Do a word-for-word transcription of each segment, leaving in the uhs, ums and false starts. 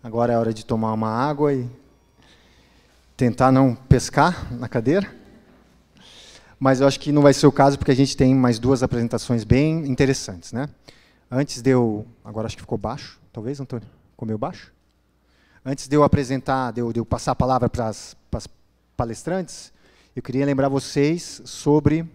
Agora é hora de tomar uma água e tentar não pescar na cadeira. Mas eu acho que não vai ser o caso, porque a gente tem mais duas apresentações bem interessantes, né? Antes de eu... Agora acho que ficou baixo, talvez, Antônio? Ficou meio baixo? Antes de eu apresentar, de eu, de eu passar a palavra para as, para as palestrantes, eu queria lembrar vocês sobre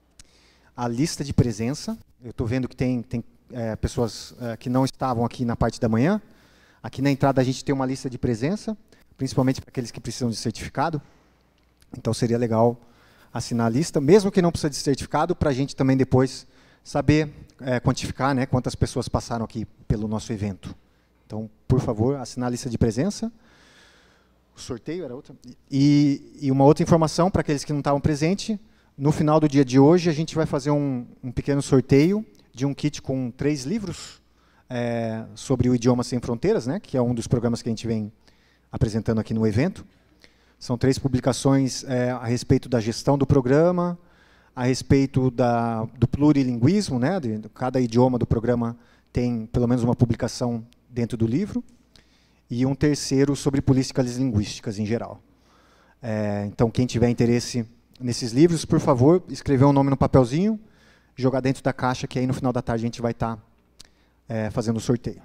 a lista de presença. Eu estou vendo que tem, tem é, pessoas é, que não estavam aqui na parte da manhã. Aqui na entrada a gente tem uma lista de presença, principalmente para aqueles que precisam de certificado. Então seria legal assinar a lista, mesmo que não precise de certificado, para a gente também depois saber é, quantificar, né, quantas pessoas passaram aqui pelo nosso evento. Então, por favor, assinar a lista de presença. O sorteio era outra. E, e uma outra informação para aqueles que não estavam presentes, no final do dia de hoje a gente vai fazer um, um pequeno sorteio de um kit com três livros é, sobre o Idioma Sem Fronteiras, né, que é um dos programas que a gente vem apresentando aqui no evento. São três publicações é, a respeito da gestão do programa, a respeito da, do plurilinguismo, né, de, de cada idioma do programa tem pelo menos uma publicação dentro do livro, e um terceiro sobre políticas linguísticas em geral. É, então, quem tiver interesse nesses livros, por favor, escrever um nome no papelzinho, jogar dentro da caixa, que aí no final da tarde a gente vai estar é, fazendo o sorteio.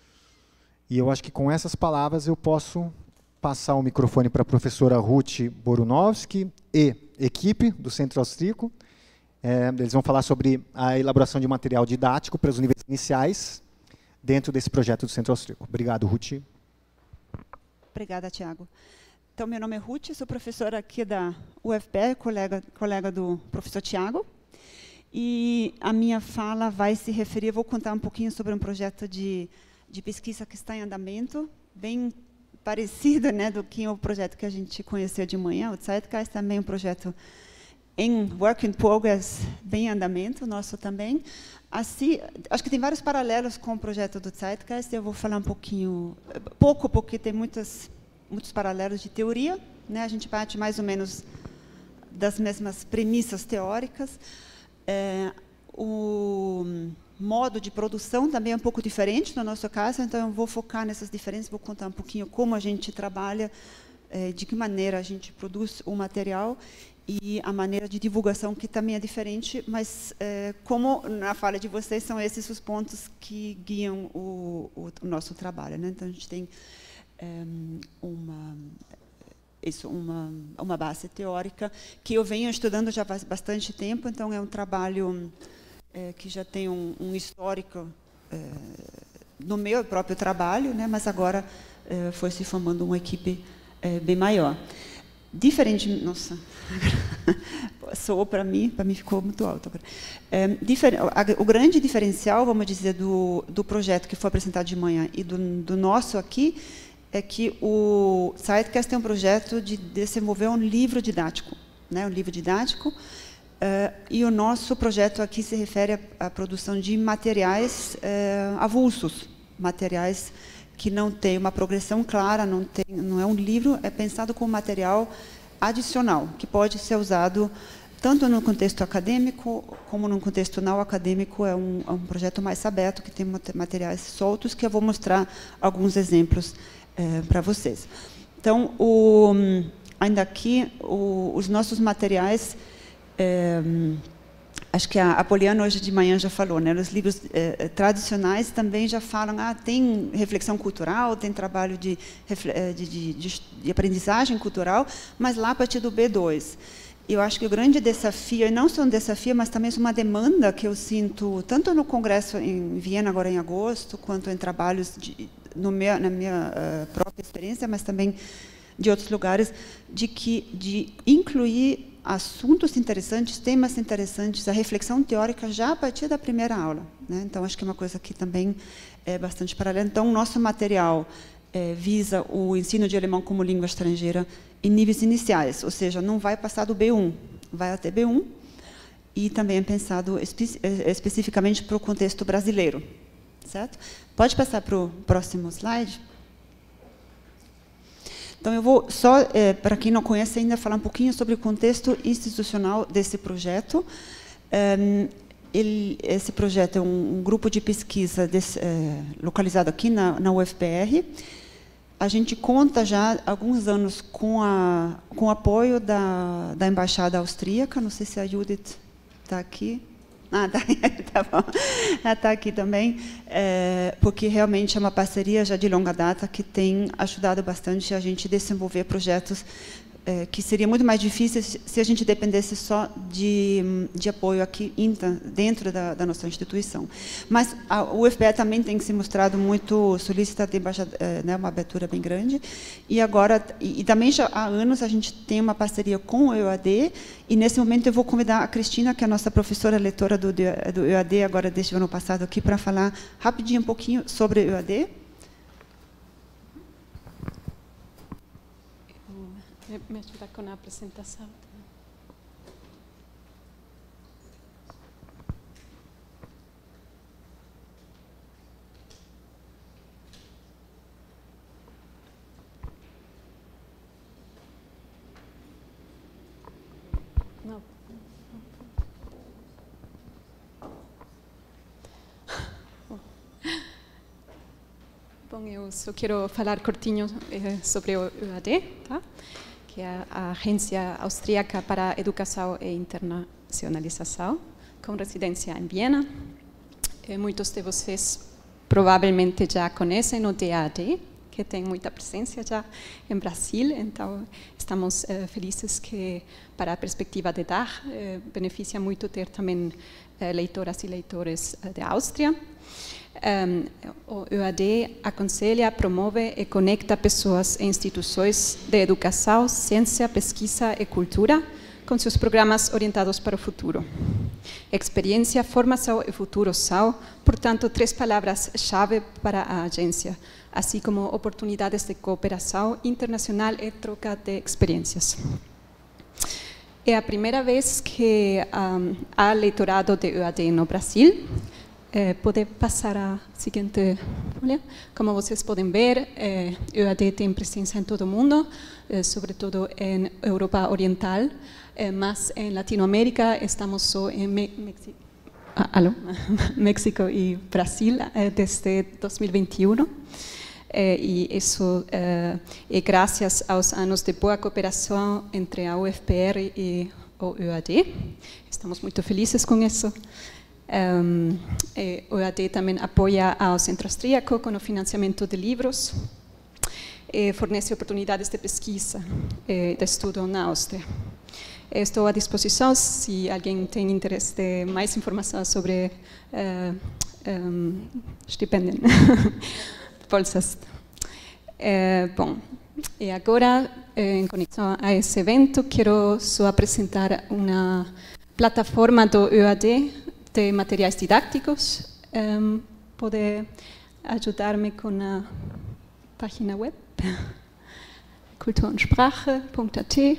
E eu acho que com essas palavras eu posso passar o microfone para a professora Ruth Borunovski e equipe do Centro Austríaco. É, eles vão falar sobre a elaboração de material didático para os níveis iniciais dentro desse projeto do Centro Austríaco. Obrigado, Ruth. Obrigada, Tiago. Então, meu nome é Ruth, sou professora aqui da U F P R, colega, colega do professor Tiago. E a minha fala vai se referir, vou contar um pouquinho sobre um projeto de, de pesquisa que está em andamento, bem parecido, né, do que o projeto que a gente conheceu de manhã, o Zeitgeist, também um projeto em work in progress, bem em andamento, nosso também. Assim, acho que tem vários paralelos com o projeto do Zeitgeist, eu vou falar um pouquinho, pouco, porque tem muitas, muitos paralelos de teoria, né? A gente parte mais ou menos das mesmas premissas teóricas. É, o modo de produção também é um pouco diferente no nosso caso, então eu vou focar nessas diferenças, vou contar um pouquinho como a gente trabalha, é, de que maneira a gente produz o material, e a maneira de divulgação, que também é diferente, mas, é, como na fala de vocês, são esses os pontos que guiam o, o, o nosso trabalho, né? Então, a gente tem é, uma, isso, uma, uma base teórica que eu venho estudando já faz bastante tempo, então é um trabalho é, que já tem um, um histórico é, no meu próprio trabalho, né? Mas agora é, foi se formando uma equipe é, bem maior. Diferente, nossa, soou para mim, para mim ficou muito alto agora. É, difer, a, o grande diferencial, vamos dizer, do, do projeto que foi apresentado de manhã e do, do nosso aqui, é que o Zeitgeist é um projeto de desenvolver um livro didático, né, um livro didático, uh, e o nosso projeto aqui se refere à, à produção de materiais uh, avulsos, materiais que não tem uma progressão clara, não, tem, não é um livro, é pensado como material adicional, que pode ser usado tanto no contexto acadêmico, como no contexto não acadêmico. É um, é um projeto mais aberto, que tem materiais soltos, que eu vou mostrar alguns exemplos é, para vocês. Então, o, ainda aqui, o, os nossos materiais... É, acho que a, a Poliana hoje de manhã já falou, né? Os livros eh, tradicionais também já falam, ah, tem reflexão cultural, tem trabalho de, de, de, de, de aprendizagem cultural, mas lá a partir do B dois. Eu acho que o grande desafio, e não só um desafio, mas também uma demanda que eu sinto, tanto no congresso em Viena, agora em agosto, quanto em trabalhos de, no meu, na minha uh, própria experiência, mas também de outros lugares, de, que, de incluir assuntos interessantes, temas interessantes, a reflexão teórica já a partir da primeira aula, né? Então, acho que é uma coisa que também é bastante paralela. Então, o nosso material é, visa o ensino de alemão como língua estrangeira em níveis iniciais, ou seja, não vai passar do B um, vai até B um, e também é pensado espe especificamente para o contexto brasileiro, certo? Pode passar para o próximo slide. Então, eu vou só, é, para quem não conhece ainda, falar um pouquinho sobre o contexto institucional desse projeto. Um, ele, esse projeto é um, um grupo de pesquisa desse, é, localizado aqui na, na U F P R, a gente conta já há alguns anos com, a, com o apoio da, da Embaixada Austríaca, não sei se a Judith está aqui. Ah, tá, tá bom. Ela está aqui também, é, porque realmente é uma parceria já de longa data que tem ajudado bastante a gente desenvolver projetos é, que seria muito mais difícil se a gente dependesse só de, de apoio aqui dentro da, da nossa instituição. Mas a U F P E também tem se mostrado muito solícita, tem é, né, uma abertura bem grande, e agora, e, e também já há anos a gente tem uma parceria com o E A D, e nesse momento eu vou convidar a Cristina, que é a nossa professora leitora do, do E A D, agora desde o ano passado aqui, para falar rapidinho um pouquinho sobre o E A D. Me ajuda com a apresentação. Não. Bom, eu só quero falar curtinho eh, sobre o E A D, tá? Que é a Agência Austríaca para a Educação e Internacionalização, com residência em Viena. E muitos de vocês provavelmente já conhecem o D A D, que tem muita presença já em Brasil, então estamos uh, felizes que, para a perspectiva de dar, uh, beneficia muito ter também uh, leitoras e leitores uh, da Áustria. Um, o E A D aconselha, promove e conecta pessoas e instituições de educação, ciência, pesquisa e cultura com seus programas orientados para o futuro. Experiência, formação e futuro são, portanto, três palavras-chave para a agência, assim como oportunidades de cooperação internacional e troca de experiências. É a primeira vez que um, há leitorado de E A D no Brasil. Eh, pode passar a seguinte folha. Como vocês podem ver, eh, E A D tem presença em todo o mundo, eh, sobretudo em Europa Oriental, eh, mas em Latinoamérica estamos só em Me México, ah, alô? México e Brasil eh, desde dois mil e vinte e um. Eh, e isso eh, é graças aos anos de boa cooperação entre a U F P R e o E A D. Estamos muito felizes com isso. Um, o E A D também apoia ao Centro Austríaco com o financiamento de livros e fornece oportunidades de pesquisa e de estudo na Áustria. Estou à disposição se alguém tem interesse de mais informação sobre uh, um, estipêndio, bolsas. Uh, bom, e agora, em conexão a esse evento, quero só apresentar uma plataforma do E A D de materiais didáticos. Um, pode ajudar-me com a página web kultur und sprache ponto a t.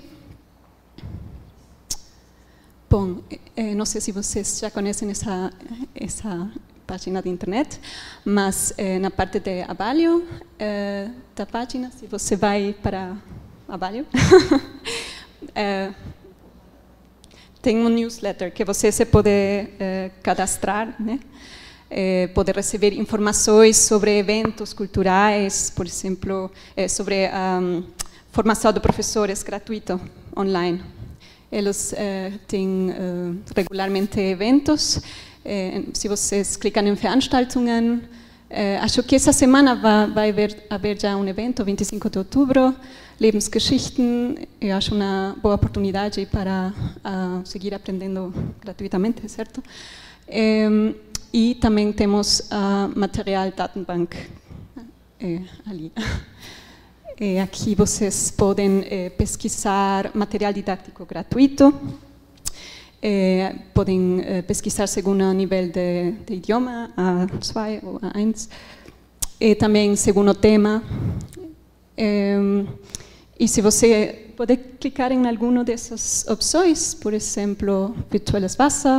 Bom, eh, não sei se vocês já conhecem essa, essa página de internet, mas eh, na parte de abalho eh, da página, se você vai para abalho, eh, tem um newsletter que você se pode eh, cadastrar, né? Eh, pode receber informações sobre eventos culturais, por exemplo, eh, sobre a um, formação de professores gratuito online. Eles eh, têm eh, regularmente eventos. Eh, se vocês clicam em Veranstaltungen, eh, acho que essa semana vai, vai haver, haver já um evento, vinte e cinco de outubro, Lebensgeschichten. Eu acho uma boa oportunidade para uh, seguir aprendendo gratuitamente, certo? Eh, e também temos a uh, Material Datenbank eh, ali. E aqui vocês podem eh, pesquisar material didático gratuito, eh, podem eh, pesquisar segundo o nível de, de idioma, A dois ou A um, e também segundo o tema. Eh, e se você pode clicar em alguma dessas opções, por exemplo, Virtuelles Wasser,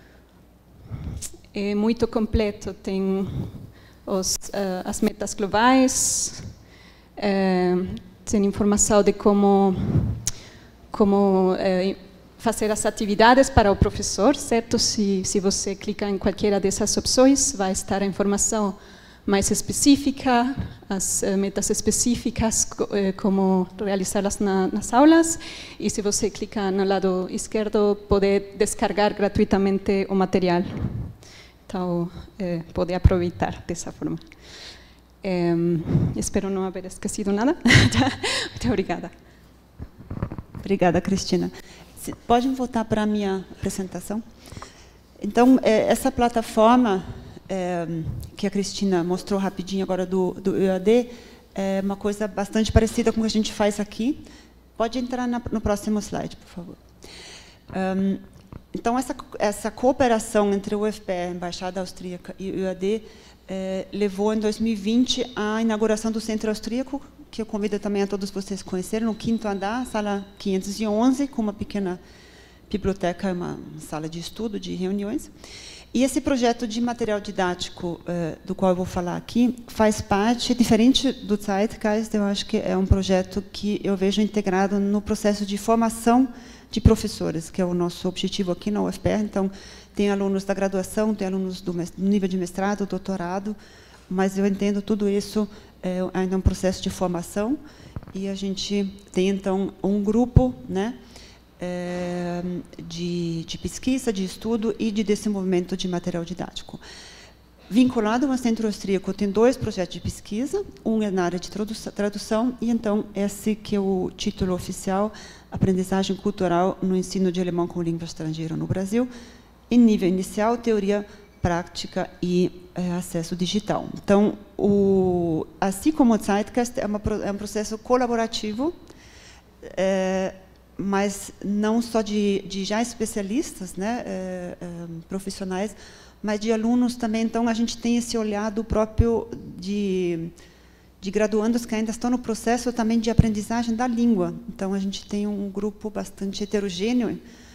é muito completo, tem os, uh, as metas globais, uh, tem informação de como, como uh, fazer as atividades para o professor, certo? Se, se você clicar em qualquer dessas opções, vai estar a informação mais específica, as uh, metas específicas, uh, como realizá-las na, nas aulas, e se você clicar no lado esquerdo, poder descargar gratuitamente o material. Então, uh, poder aproveitar dessa forma. Um, espero não haver esquecido nada. Muito obrigada. Obrigada, Cristina. Pode voltar para a minha apresentação? Então, essa plataforma é, que a Cristina mostrou rapidinho agora do, do E A D, é uma coisa bastante parecida com o que a gente faz aqui. Pode entrar na, no próximo slide, por favor. Um, então, essa, essa cooperação entre o U F P E, a Embaixada Austríaca e o E A D, é, levou em dois mil e vinte à inauguração do Centro Austríaco, que eu convido também a todos vocês conhecerem, no quinto andar, sala quinhentos e onze, com uma pequena biblioteca, uma sala de estudo, de reuniões. E esse projeto de material didático, uh, do qual eu vou falar aqui, faz parte, diferente do Zeitgeist, eu acho que é um projeto que eu vejo integrado no processo de formação de professores, que é o nosso objetivo aqui na U F P R. Então, tem alunos da graduação, tem alunos do nível de mestrado, doutorado, mas eu entendo tudo isso é ainda um processo de formação, e a gente tem, então, um grupo, né, é, de, de pesquisa, de estudo e de desenvolvimento de material didático. Vinculado ao Centro Austríaco, tem dois projetos de pesquisa, um é na área de tradução, e, então, esse que é o título oficial, Aprendizagem Cultural no Ensino de Alemão como Língua Estrangeira no Brasil, em nível inicial, teoria prática e é, acesso digital. Então, o, assim como o Zeitgeist, é, uma, é um processo colaborativo, é, mas não só de, de já especialistas, né, é, é, profissionais, mas de alunos também. Então, a gente tem esse olhar do próprio de, de graduandos que ainda estão no processo também de aprendizagem da língua. Então, a gente tem um grupo bastante heterogêneo,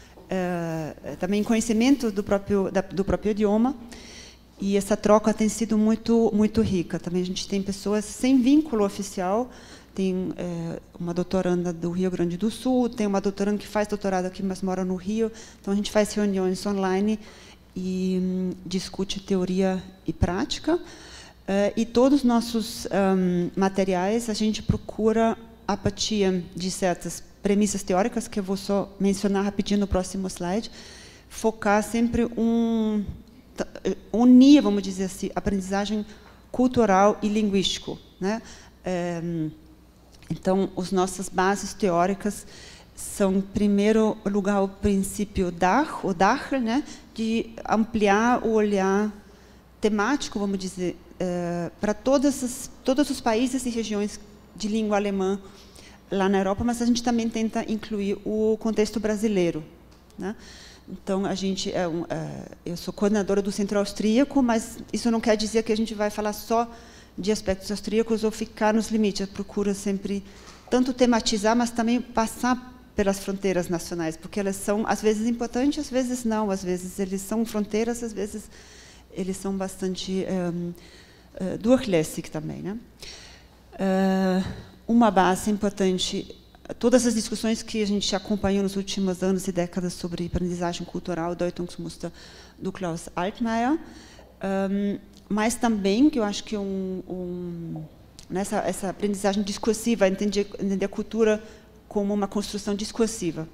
é, também conhecimento do próprio, da, do próprio idioma, e essa troca tem sido muito, muito rica. Também a gente tem pessoas sem vínculo oficial, tem é, uma doutoranda do Rio Grande do Sul, tem uma doutoranda que faz doutorado aqui, mas mora no Rio, então a gente faz reuniões online e hum, discute teoria e prática, é, e todos os nossos hum, materiais a gente procura, a partir de certas premissas teóricas, que eu vou só mencionar rapidinho no próximo slide, focar sempre um, unir, vamos dizer assim, aprendizagem cultural e linguístico, né? É, então, as nossas bases teóricas são, em primeiro lugar, o princípio Dach, o Dach, né, de ampliar o olhar temático, vamos dizer, é, para todas as, todos os países e regiões de língua alemã lá na Europa, mas a gente também tenta incluir o contexto brasileiro, né? Então, a gente é um, é, eu sou coordenadora do Centro Austríaco, mas isso não quer dizer que a gente vai falar só de aspectos austríacos ou ficar nos limites. Eu procuro sempre tanto tematizar, mas também passar pelas fronteiras nacionais, porque elas são, às vezes, importantes, às vezes não, às vezes eles são fronteiras, às vezes eles são bastante um, uh, durchlässig também, né? Uh, uma base importante, todas as discussões que a gente acompanhou nos últimos anos e décadas sobre aprendizagem cultural, Deutungsmuster, do Klaus Altmaier, um, mas também, que eu acho que um, um, nessa essa aprendizagem discursiva, entender, entender a cultura como uma construção discursiva,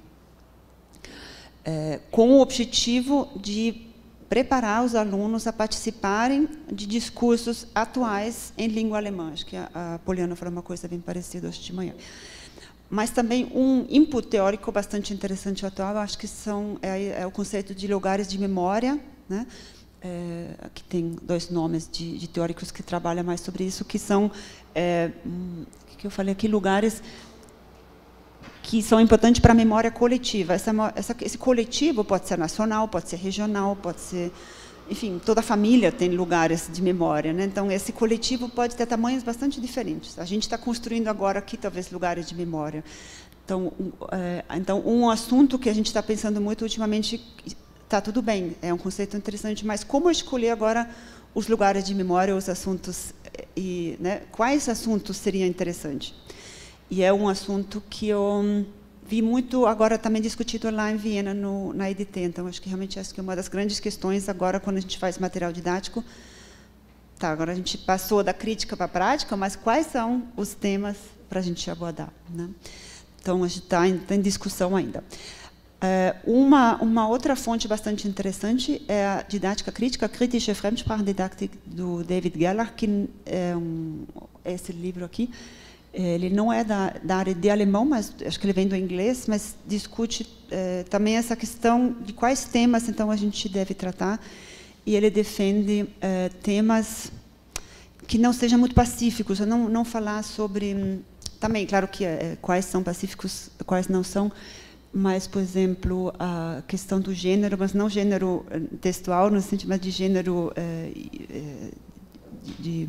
é, com o objetivo de preparar os alunos a participarem de discursos atuais em língua alemã. Acho que a, a Poliana falou uma coisa bem parecida hoje de manhã. Mas também um input teórico bastante interessante atual, acho que são, é, é o conceito de lugares de memória, né? É, aqui tem dois nomes de, de teóricos que trabalham mais sobre isso, que são, é, hum, que eu falei aqui, lugares que são importantes para a memória coletiva. Essa, essa, esse coletivo pode ser nacional, pode ser regional, pode ser... Enfim, toda a família tem lugares de memória, né? Então, esse coletivo pode ter tamanhos bastante diferentes. A gente está construindo agora aqui, talvez, lugares de memória. Então, um, é, então, um assunto que a gente está pensando muito ultimamente, está tudo bem, é um conceito interessante, mas como escolher agora os lugares de memória, os assuntos, e, né, quais assuntos seriam interessantes? E é um assunto que eu vi muito agora também discutido lá em Viena, no, na E D T. Então, acho que realmente acho que é uma das grandes questões agora, quando a gente faz material didático, tá, agora a gente passou da crítica para a prática, mas quais são os temas para a gente abordar, né? Então, a gente está em, tá em discussão ainda. É, uma, uma outra fonte bastante interessante é a didática crítica, Kritische Fremdsprachendidaktik, do David Gerlach, que é um, esse livro aqui. Ele não é da, da área de alemão, mas acho que ele vem do inglês, mas discute é, também essa questão de quais temas, então, a gente deve tratar. E ele defende é, temas que não sejam muito pacíficos, não, não falar sobre... Também, claro que é, quais são pacíficos, quais não são, mas, por exemplo, a questão do gênero, mas não gênero textual, no sentido de gênero é, de, de,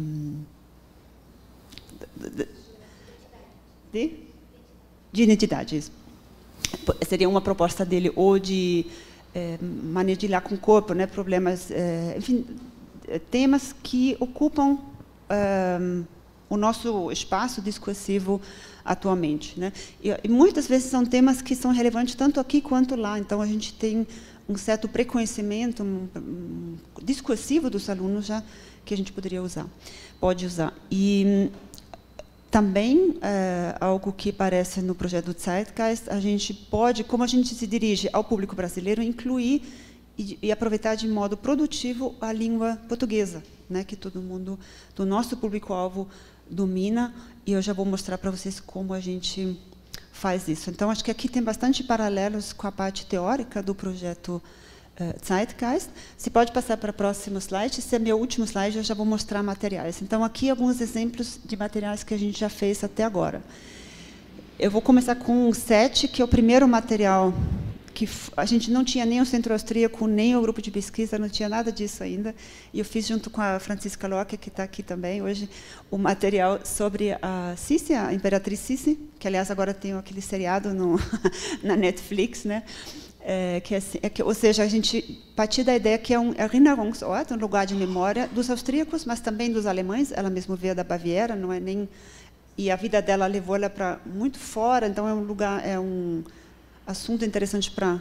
de, de, de identidade. Isso. Seria uma proposta dele, ou de é, maneira de lidar com o corpo, né, problemas, é, enfim, temas que ocupam é, o nosso espaço discursivo atualmente, né? E, e muitas vezes são temas que são relevantes tanto aqui quanto lá. Então, a gente tem um certo preconhecimento um, um, discursivo dos alunos já que a gente poderia usar, pode usar. E também, é, algo que aparece no projeto do Zeitgeist, a gente pode, como a gente se dirige ao público brasileiro, incluir e, e aproveitar de modo produtivo a língua portuguesa, né, que todo mundo, do nosso público-alvo, domina, e eu já vou mostrar para vocês como a gente faz isso. Então, acho que aqui tem bastante paralelos com a parte teórica do projeto uh, Zeitgeist. Você pode passar para o próximo slide. Esse é meu último slide, eu já vou mostrar materiais. Então, aqui alguns exemplos de materiais que a gente já fez até agora. Eu vou começar com o sete, que é o primeiro material que a gente não tinha nem o Centro Austríaco, nem o grupo de pesquisa, não tinha nada disso ainda. E eu fiz, junto com a Francisca Locke, que está aqui também hoje, o material sobre a Sissi, a Imperatriz Sissi, que, aliás, agora tem aquele seriado no, na Netflix, né? É, que é, é que, ou seja, a gente partiu da ideia que é um Erinnerungsort, um lugar de memória dos austríacos, mas também dos alemães. Ela mesma veio da Baviera, não é nem... E a vida dela levou ela para muito fora, então é um lugar... É um, assunto interessante para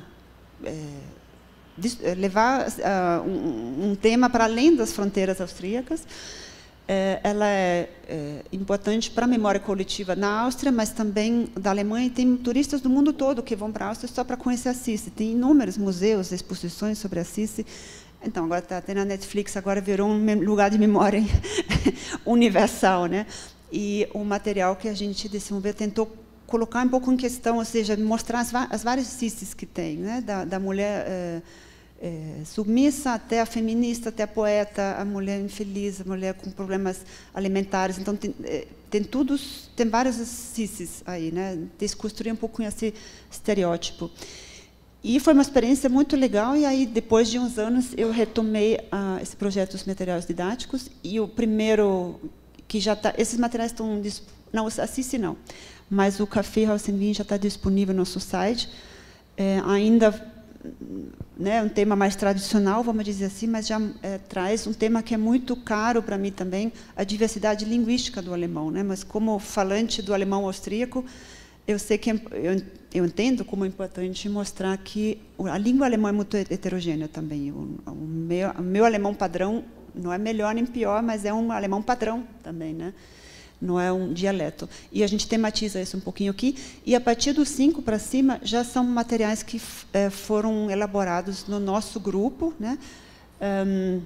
é, levar uh, um, um tema para além das fronteiras austríacas. É, ela é, é importante para a memória coletiva na Áustria, mas também da Alemanha. E tem turistas do mundo todo que vão para a Áustria só para conhecer a Sissi. Tem inúmeros museus, exposições sobre a Sissi. Então, agora está até na Netflix, agora virou um lugar de memória universal, né? E o material que a gente desenvolveu tentou colocar um pouco em questão, ou seja, mostrar as, as várias Sissis que tem, né? da, da mulher é, é, submissa até a feminista, até a poeta, a mulher infeliz, a mulher com problemas alimentares. Então, tem, é, tem, tudo, tem várias Sissis aí, né? Desconstruir um pouco esse estereótipo. E foi uma experiência muito legal, e aí, depois de uns anos, eu retomei ah, esse projeto dos materiais didáticos, e o primeiro, que já está... Esses materiais estão... Não, a Sissi não. Mas o Kaffeehaus em Wien já está disponível no nosso site. É, ainda, né, um tema mais tradicional, vamos dizer assim, mas já é, traz um tema que é muito caro para mim também, a diversidade linguística do alemão, né? Mas, como falante do alemão austríaco, eu sei que eu, eu entendo como é importante mostrar que a língua alemã é muito heterogênea também. O, o, meu, o meu alemão padrão não é melhor nem pior, mas é um alemão padrão também, né? Não é um dialeto. E a gente tematiza isso um pouquinho aqui. E, a partir do cinco para cima, já são materiais que é, foram elaborados no nosso grupo, né? Um,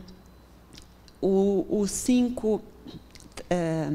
o cinco é,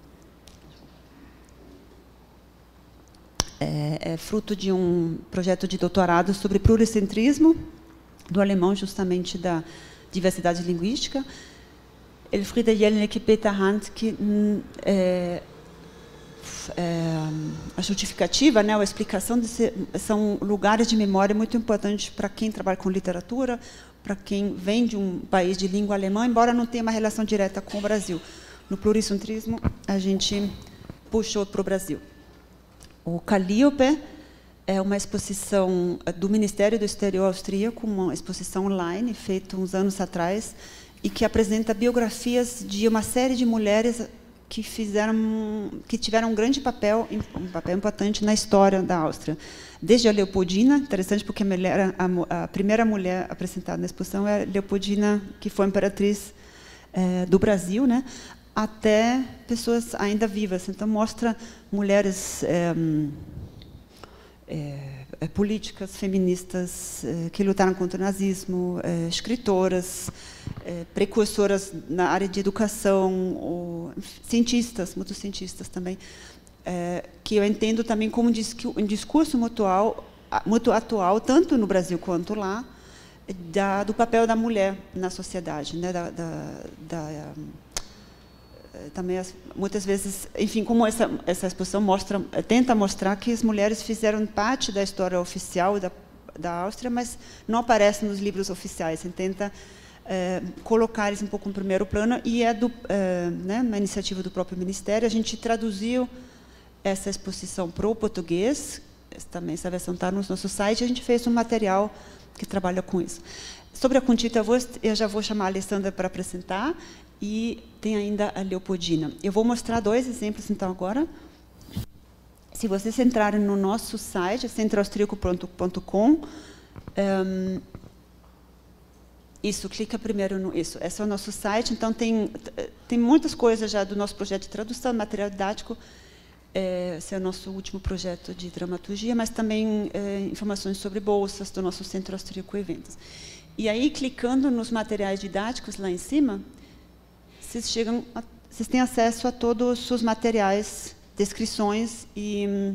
é, é fruto de um projeto de doutorado sobre pluricentrismo do alemão, justamente da diversidade linguística. Elfriede Jelinek e Peter Handke, é, é, a justificativa, né, a explicação desse, são lugares de memória muito importantes para quem trabalha com literatura, para quem vem de um país de língua alemã, embora não tenha uma relação direta com o Brasil. No pluricentrismo, a gente puxou para o Brasil. O Calliope é uma exposição do Ministério do Exterior austríaco, uma exposição online, feita uns anos atrás, e que apresenta biografias de uma série de mulheres que fizeram, que tiveram um grande papel, um papel importante na história da Áustria. Desde a Leopoldina, interessante porque a, mulher, a, a primeira mulher apresentada na exposição é a Leopoldina, que foi imperatriz é, do Brasil, né, até pessoas ainda vivas. Então, mostra mulheres é, é, políticas, feministas, é, que lutaram contra o nazismo, é, escritoras, é, precursoras na área de educação, ou, cientistas, muitos cientistas também, é, que eu entendo também como um discurso muito, muito atual, tanto no Brasil quanto lá, da, do papel da mulher na sociedade, né, da, da, da também muitas vezes, enfim, como essa essa exposição mostra, tenta mostrar que as mulheres fizeram parte da história oficial da da Áustria, mas não aparecem nos livros oficiais. Você tenta é, colocar eles um pouco no primeiro plano, e é do é, né, uma iniciativa do próprio Ministério. A gente traduziu essa exposição para o português, também essa versão está no nosso site. A gente fez um material que trabalha com isso. Sobre a Conchita Wurst, eu já vou chamar a Alessandra para apresentar. E tem ainda a Leopoldina. Eu vou mostrar dois exemplos, então, agora. Se vocês entrarem no nosso site, centro austríaco ponto com, um, isso, clica primeiro no isso. Esse é o nosso site. Então, tem, tem muitas coisas já do nosso projeto de tradução, material didático. É, esse é o nosso último projeto de dramaturgia, mas também é, informações sobre bolsas do nosso Centro Austríaco Eventos. E aí, clicando nos materiais didáticos lá em cima, vocês chegam, a, vocês têm acesso a todos os materiais, descrições e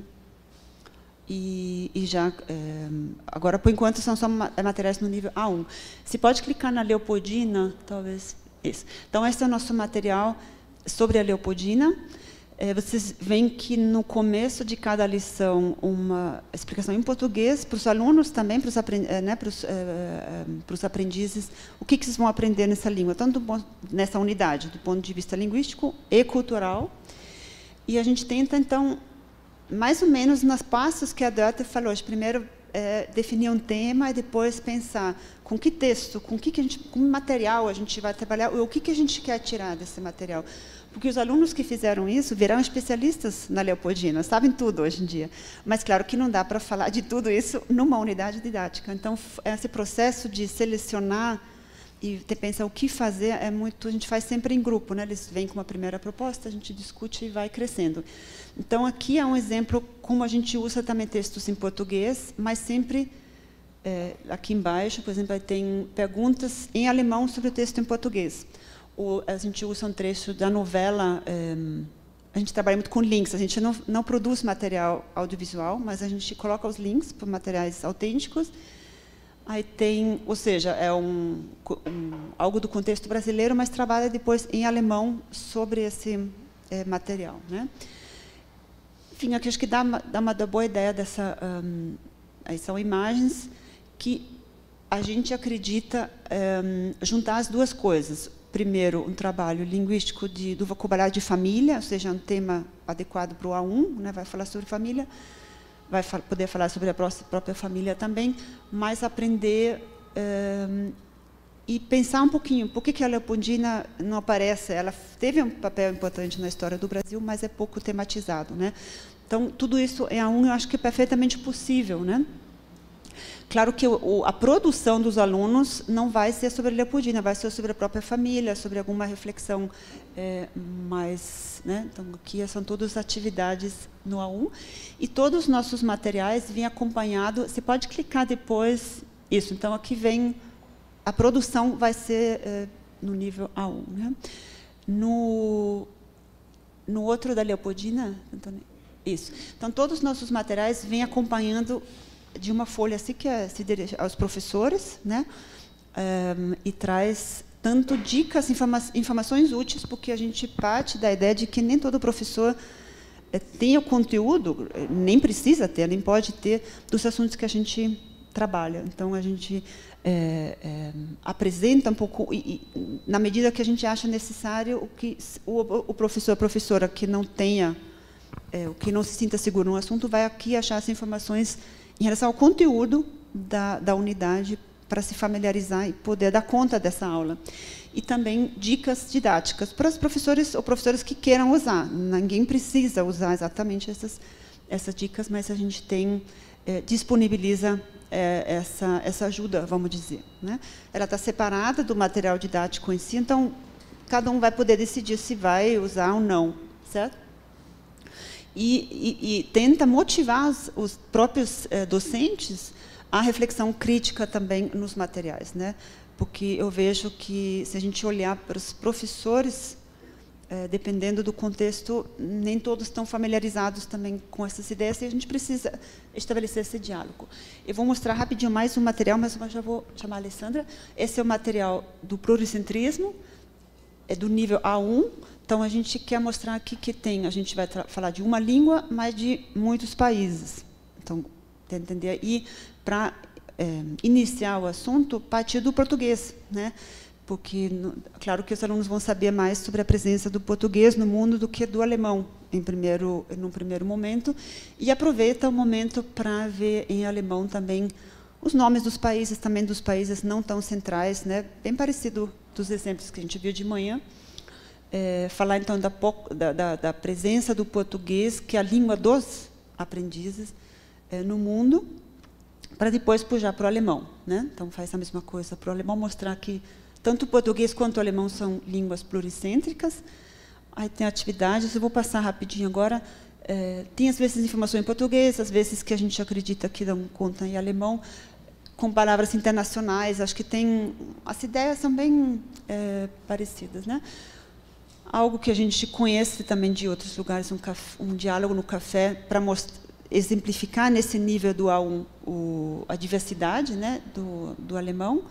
e, e já é, agora por enquanto são só materiais no nível A um. Se pode clicar na Leopoldina, talvez isso. Então esse é o nosso material sobre a Leopoldina. É, vocês veem que no começo de cada lição uma explicação em português para os alunos também, para os, né, para os, é, para os aprendizes, o que, que vocês vão aprender nessa língua, tanto do, nessa unidade, do ponto de vista linguístico e cultural. E a gente tenta, então, mais ou menos nas passos que a Dörte falou, primeiro é, definir um tema e depois pensar com que texto, com que, que a gente, com material a gente vai trabalhar, ou o que, que a gente quer tirar desse material. Porque os alunos que fizeram isso virão especialistas na Leopoldina, sabem tudo hoje em dia. Mas, claro, que não dá para falar de tudo isso numa unidade didática. Então, esse processo de selecionar e ter pensar o que fazer é muito, a gente faz sempre em grupo, né? Eles vêm com uma primeira proposta, a gente discute e vai crescendo. Então, aqui é um exemplo como a gente usa também textos em português, mas sempre, é, aqui embaixo, por exemplo, tem perguntas em alemão sobre o texto em português. Ou a gente usa um trecho da novela, é, a gente trabalha muito com links, a gente não, não produz material audiovisual, mas a gente coloca os links para materiais autênticos. Aí tem, ou seja, é um, um, algo do contexto brasileiro, mas trabalha depois em alemão sobre esse é, material, né? Enfim, aqui acho que dá uma, dá uma boa ideia dessa... Um, aí são imagens que a gente acredita um, juntar as duas coisas. Primeiro, um trabalho linguístico de, do vocabulário de família, ou seja, um tema adequado para o A um, né, vai falar sobre família, vai fa poder falar sobre a própria família também, mas aprender um, e pensar um pouquinho, por que, que a Leopoldina não aparece? Ela teve um papel importante na história do Brasil, mas é pouco tematizado, né? Então, tudo isso em A um eu acho que é perfeitamente possível, né? Claro que o, a produção dos alunos não vai ser sobre a Leopoldina, vai ser sobre a própria família, sobre alguma reflexão é, mais... Né? Então, aqui são todas atividades no A um. E todos os nossos materiais vêm acompanhados... Você pode clicar depois... Isso, então, aqui vem... A produção vai ser é, no nível A um. Né? No, no outro da Leopoldina... Isso. Então, todos os nossos materiais vêm acompanhando... de uma folha assim que é, se dirige aos professores, né? Um, e traz tanto dicas, informa informações úteis, porque a gente parte da ideia de que nem todo professor é, tem o conteúdo, nem precisa ter, nem pode ter, dos assuntos que a gente trabalha. Então, a gente é, é, apresenta um pouco, e, e, na medida que a gente acha necessário, o que o, o professor, a professora que não tenha, é, o que não se sinta seguro no assunto, vai aqui achar as informações em relação ao conteúdo da, da unidade, para se familiarizar e poder dar conta dessa aula. E também dicas didáticas para os professores ou professores que queiram usar. Ninguém precisa usar exatamente essas, essas dicas, mas a gente tem, é, disponibiliza é, essa, essa ajuda, vamos dizer. Né? Ela está separada do material didático em si, então, cada um vai poder decidir se vai usar ou não, certo? E, e, e tenta motivar os, os próprios eh, docentes à reflexão crítica também nos materiais, né? Porque eu vejo que, se a gente olhar para os professores, eh, dependendo do contexto, nem todos estão familiarizados também com essas ideias, e a gente precisa estabelecer esse diálogo. Eu vou mostrar rapidinho mais um material, mas eu já vou chamar a Alessandra. Esse é o material do pluricentrismo, é do nível A um. Então, a gente quer mostrar aqui que tem, a gente vai falar de uma língua, mas de muitos países. Então, entender? E, para é, iniciar o assunto, partir do português, né? Porque, no, claro que os alunos vão saber mais sobre a presença do português no mundo do que do alemão, em primeiro, num primeiro momento, e aproveita o momento para ver em alemão também os nomes dos países, também dos países não tão centrais, né? Bem parecido dos exemplos que a gente viu de manhã. É, falar, então, da, da, da presença do português, que é a língua dos aprendizes é, no mundo, para depois puxar para o alemão, né? Então, faz a mesma coisa para o alemão, mostrar que tanto o português quanto o alemão são línguas pluricêntricas. Aí tem atividades, eu vou passar rapidinho agora. É, tem, às vezes, informação em português, às vezes que a gente acredita que dão conta em alemão, com palavras internacionais. Acho que tem... As ideias são bem é, parecidas, né? Algo que a gente conhece também de outros lugares, um, café, um diálogo no café, para exemplificar nesse nível do A um o, a diversidade, né, do, do alemão.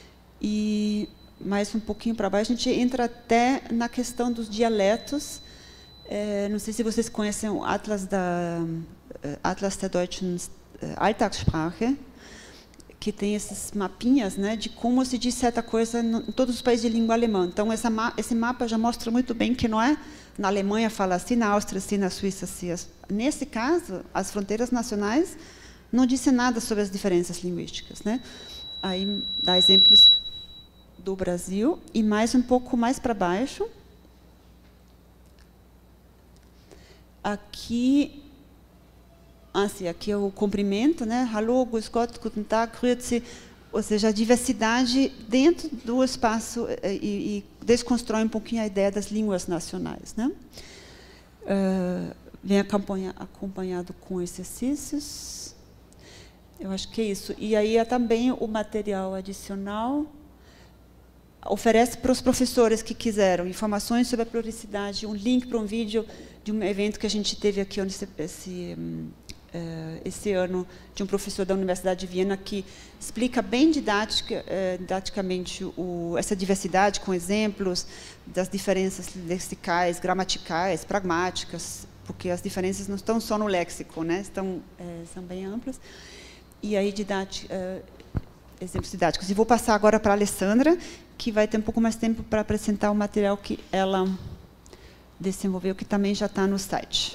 E mais um pouquinho para baixo, a gente entra até na questão dos dialetos. É, não sei se vocês conhecem o Atlas, da, Atlas der Deutschen Alltagssprache, que tem esses mapinhas, né, de como se diz certa coisa em todos os países de língua alemã. Então, essa, esse mapa já mostra muito bem que não é na Alemanha fala assim, na Áustria assim, na Suíça assim. Nesse caso, as fronteiras nacionais não dizem nada sobre as diferenças linguísticas, né? Aí dá exemplos do Brasil e mais um pouco mais para baixo. Aqui Assim, aqui é o cumprimento, né? Hallo, grüß Gott, guten Tag, grüezi. Ou seja, a diversidade dentro do espaço e, e desconstrói um pouquinho a ideia das línguas nacionais, né? Uh, vem acompanha, acompanhado com exercícios. Eu acho que é isso. E aí é também o material adicional. Oferece para os professores que quiseram informações sobre a pluricidade, um link para um vídeo de um evento que a gente teve aqui esse, esse esse ano, de um professor da Universidade de Viena, que explica bem didática, didaticamente o, essa diversidade, com exemplos das diferenças lexicais, gramaticais, pragmáticas, porque as diferenças não estão só no léxico, né? Estão, é, são bem amplas. E aí, didática, é, exemplos didáticos. E vou passar agora para a Alessandra, que vai ter um pouco mais tempo para apresentar o material que ela desenvolveu, que também já está no site.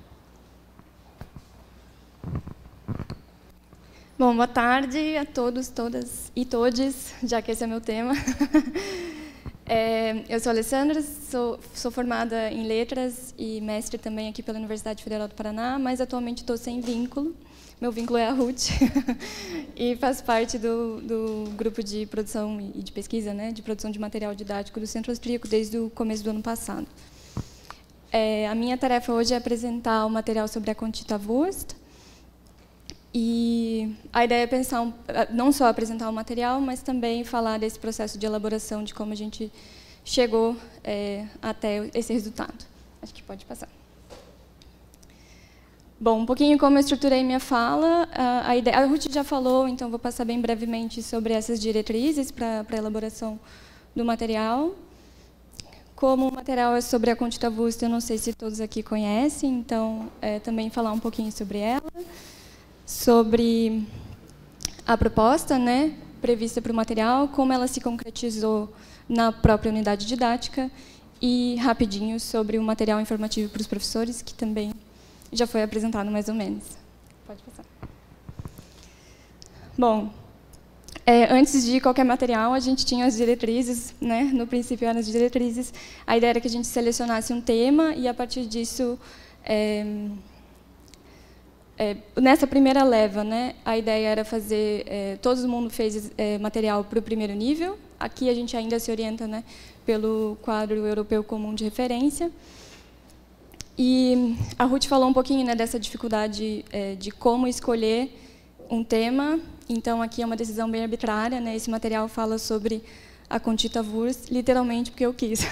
Bom, boa tarde a todos, todas e todes, já que esse é meu tema. É, eu sou a Alessandra, sou, sou formada em Letras e mestre também aqui pela Universidade Federal do Paraná, mas atualmente estou sem vínculo. Meu vínculo é a Ruth e faço parte do, do grupo de produção e de pesquisa, né, de produção de material didático do Centro Austríaco desde o começo do ano passado. É, a minha tarefa hoje é apresentar o material sobre a Conchita Wurst. E a ideia é pensar, um, não só apresentar o material, mas também falar desse processo de elaboração, de como a gente chegou é, até esse resultado. Acho que pode passar. Bom, um pouquinho como eu estruturei minha fala. A, a, ideia, a Ruth já falou, então vou passar bem brevemente sobre essas diretrizes para a elaboração do material. Como o material é sobre a Conchita Wurst, eu não sei se todos aqui conhecem, então é, também falar um pouquinho sobre ela. Sobre a proposta, né, prevista para o material, como ela se concretizou na própria unidade didática e, rapidinho, sobre o material informativo para os professores, que também já foi apresentado mais ou menos. Pode passar. Bom, é, antes de qualquer material, a gente tinha as diretrizes, né, no princípio eram as diretrizes. A ideia era que a gente selecionasse um tema e, a partir disso, é, É, nessa primeira leva, né, a ideia era fazer, é, todo mundo fez é, material para o primeiro nível, aqui a gente ainda se orienta, né, pelo quadro europeu comum de referência. E a Ruth falou um pouquinho, né, dessa dificuldade é, de como escolher um tema. Então, aqui é uma decisão bem arbitrária, né? Esse material fala sobre a Conchita Wurst, literalmente porque eu quis.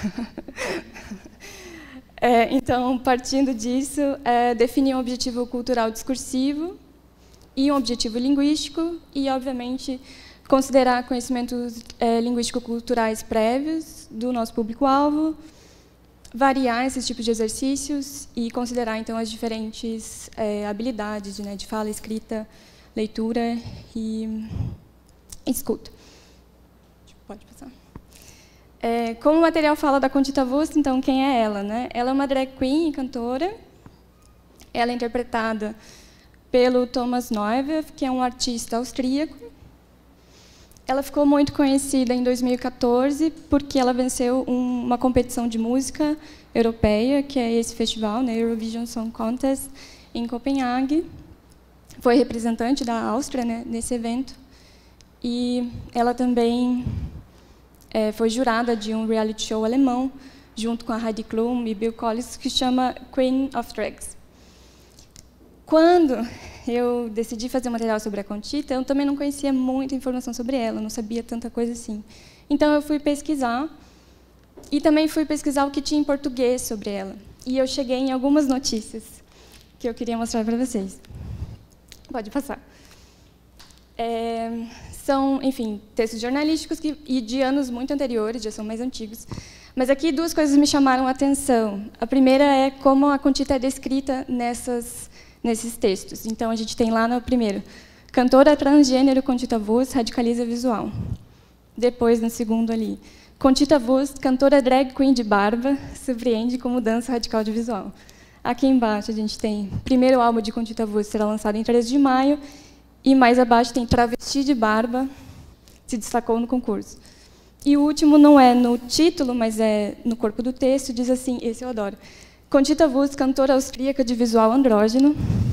é, então, partindo disso, é, definir um objetivo cultural discursivo e um objetivo linguístico e, obviamente, considerar conhecimentos é, linguístico-culturais prévios do nosso público-alvo, variar esses tipos de exercícios e considerar, então, as diferentes é, habilidades, né, de fala, escrita, leitura e escuta. Pode passar. É, como o material fala da Conchita Wurst, então, quem é ela? Né? Ela é uma drag queen e cantora. Ela é interpretada pelo Thomas Neuwirth, que é um artista austríaco. Ela ficou muito conhecida em dois mil e quatorze porque ela venceu um, uma competição de música europeia, que é esse festival, né, Eurovision Song Contest, em Copenhague. Foi representante da Áustria, né, nesse evento. E ela também é, foi jurada de um reality show alemão, junto com a Heidi Klum e Bill Collins, que se chama Queen of Drags. Quando eu decidi fazer um material sobre a Conchita, eu também não conhecia muita informação sobre ela, não sabia tanta coisa assim. Então, eu fui pesquisar, e também fui pesquisar o que tinha em português sobre ela. E eu cheguei em algumas notícias que eu queria mostrar para vocês. Pode passar. É, são, enfim, textos jornalísticos que, e de anos muito anteriores, já são mais antigos. Mas aqui duas coisas me chamaram a atenção. A primeira é como a Conchita é descrita nessas... nesses textos. Então, a gente tem lá no primeiro, cantora transgênero Conchita Wurst radicaliza visual. Depois, no segundo ali, Conchita Wurst, cantora drag queen de barba, surpreende com mudança radical de visual. Aqui embaixo a gente tem, primeiro álbum de Conchita Wurst será lançado em treze de maio, e mais abaixo tem travesti de barba, se destacou no concurso. E o último não é no título, mas é no corpo do texto, diz assim, esse eu adoro, Conchita Wurst, cantora austríaca de visual andrógeno.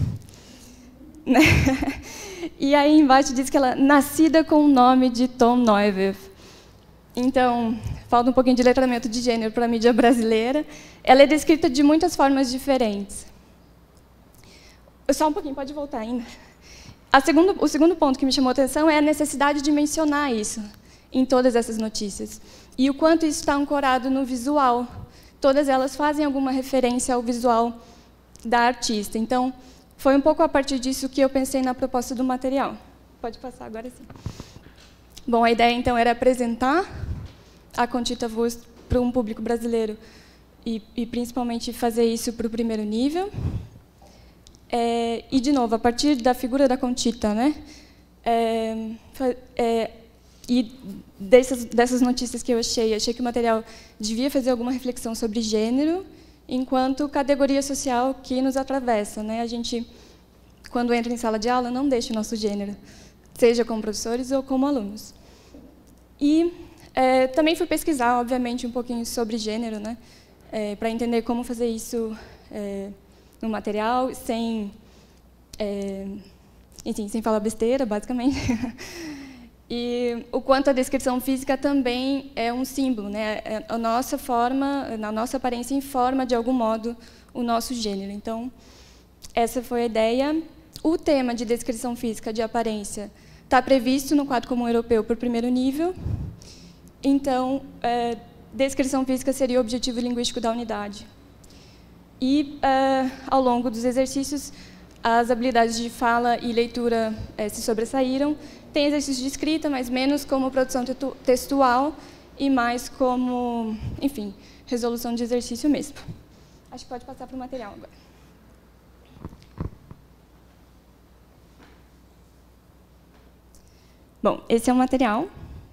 E aí embaixo diz que ela é nascida com o nome de Tom Neuwirth. Então, falta um pouquinho de letramento de gênero para a mídia brasileira. Ela é descrita de muitas formas diferentes. Só um pouquinho, pode voltar ainda. A segundo, o segundo ponto que me chamou a atenção é a necessidade de mencionar isso em todas essas notícias. E o quanto isso está ancorado no visual. Todas elas fazem alguma referência ao visual da artista. Então, foi um pouco a partir disso que eu pensei na proposta do material. Pode passar agora sim. Bom, a ideia, então, era apresentar a Conchita Wurst para um público brasileiro e, e principalmente, fazer isso para o primeiro nível. É, e, de novo, a partir da figura da Conchita, né? É, é, E dessas, dessas notícias que eu achei, achei que o material devia fazer alguma reflexão sobre gênero, enquanto categoria social que nos atravessa. Né? A gente, quando entra em sala de aula, não deixa o nosso gênero, seja como professores ou como alunos. E é, também fui pesquisar, obviamente, um pouquinho sobre gênero, né? É, para entender como fazer isso é, no material, sem, é, enfim, sem falar besteira, basicamente. E o quanto a descrição física também é um símbolo, né? A nossa forma, a nossa aparência informa, de algum modo, o nosso gênero. Então, essa foi a ideia. O tema de descrição física de aparência está previsto no quadro comum europeu por primeiro nível. Então, é, descrição física seria o objetivo linguístico da unidade. E, é, ao longo dos exercícios, as habilidades de fala e leitura é, se sobressaíram. Tem exercício de escrita, mas menos como produção textual e mais como, enfim, resolução de exercício mesmo. Acho que pode passar para o material agora. Bom, esse é o material.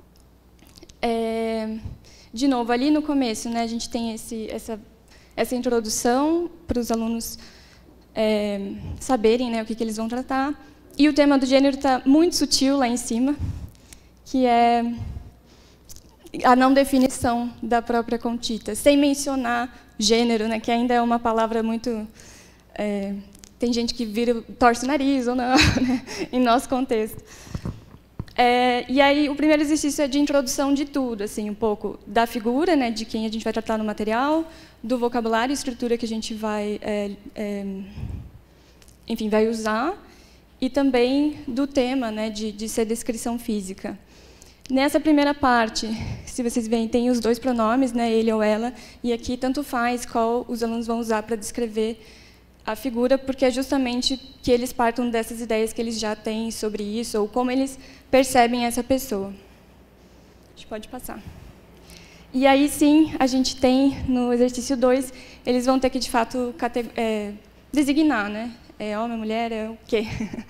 É, de novo, ali no começo, né, a gente tem esse, essa, essa introdução para os alunos é, saberem, né, o que, que eles vão tratar. E o tema do gênero está muito sutil lá em cima, que é a não definição da própria Conchita, sem mencionar gênero, né, que ainda é uma palavra muito... É, tem gente que vira, torce o nariz ou não, né, em nosso contexto. É, e aí, o primeiro exercício é de introdução de tudo, assim, um pouco da figura, né, de quem a gente vai tratar no material, do vocabulário e estrutura que a gente vai, é, é, enfim, vai usar, e também do tema, né, de, de ser descrição física. Nessa primeira parte, se vocês veem, tem os dois pronomes, né, ele ou ela, e aqui tanto faz qual os alunos vão usar para descrever a figura, porque é justamente que eles partam dessas ideias que eles já têm sobre isso, ou como eles percebem essa pessoa. A gente pode passar. E aí, sim, a gente tem, no exercício dois, eles vão ter que, de fato, é, designar, né? É homem, mulher, é o quê?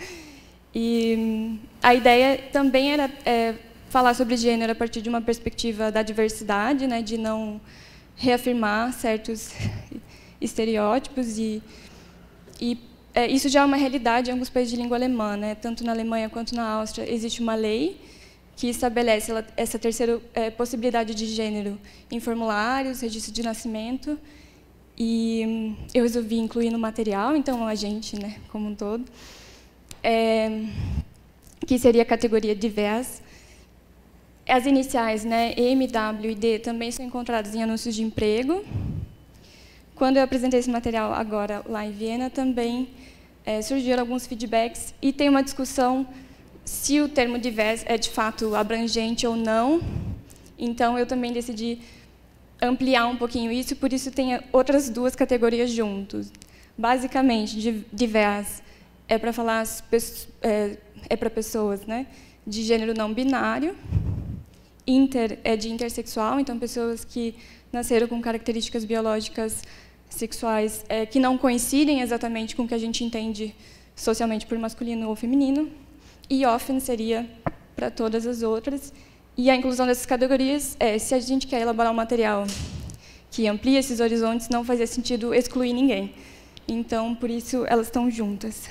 E a ideia também era é, falar sobre gênero a partir de uma perspectiva da diversidade, né? De não reafirmar certos estereótipos e E é, isso já é uma realidade em alguns países de língua alemã, né? Tanto na Alemanha quanto na Áustria existe uma lei que estabelece ela, essa terceira é, possibilidade de gênero em formulários, registro de nascimento, e hum, eu resolvi incluir no material, então a gente, né, como um todo, é, que seria a categoria divers. As iniciais, né, M, W e D, também são encontradas em anúncios de emprego. Quando eu apresentei esse material agora lá em Viena, também é, surgiram alguns feedbacks e tem uma discussão se o termo divers é de fato abrangente ou não. Então, eu também decidi ampliar um pouquinho isso, por isso tem outras duas categorias juntos. Basicamente, divers é para falar as, é, é para pessoas, né, de gênero não binário. Inter é de intersexual, então pessoas que nasceram com características biológicas sexuais é, que não coincidem exatamente com o que a gente entende socialmente por masculino ou feminino. E often seria para todas as outras. E a inclusão dessas categorias, é, se a gente quer elaborar um material que amplia esses horizontes, não fazia sentido excluir ninguém. Então, por isso, elas estão juntas.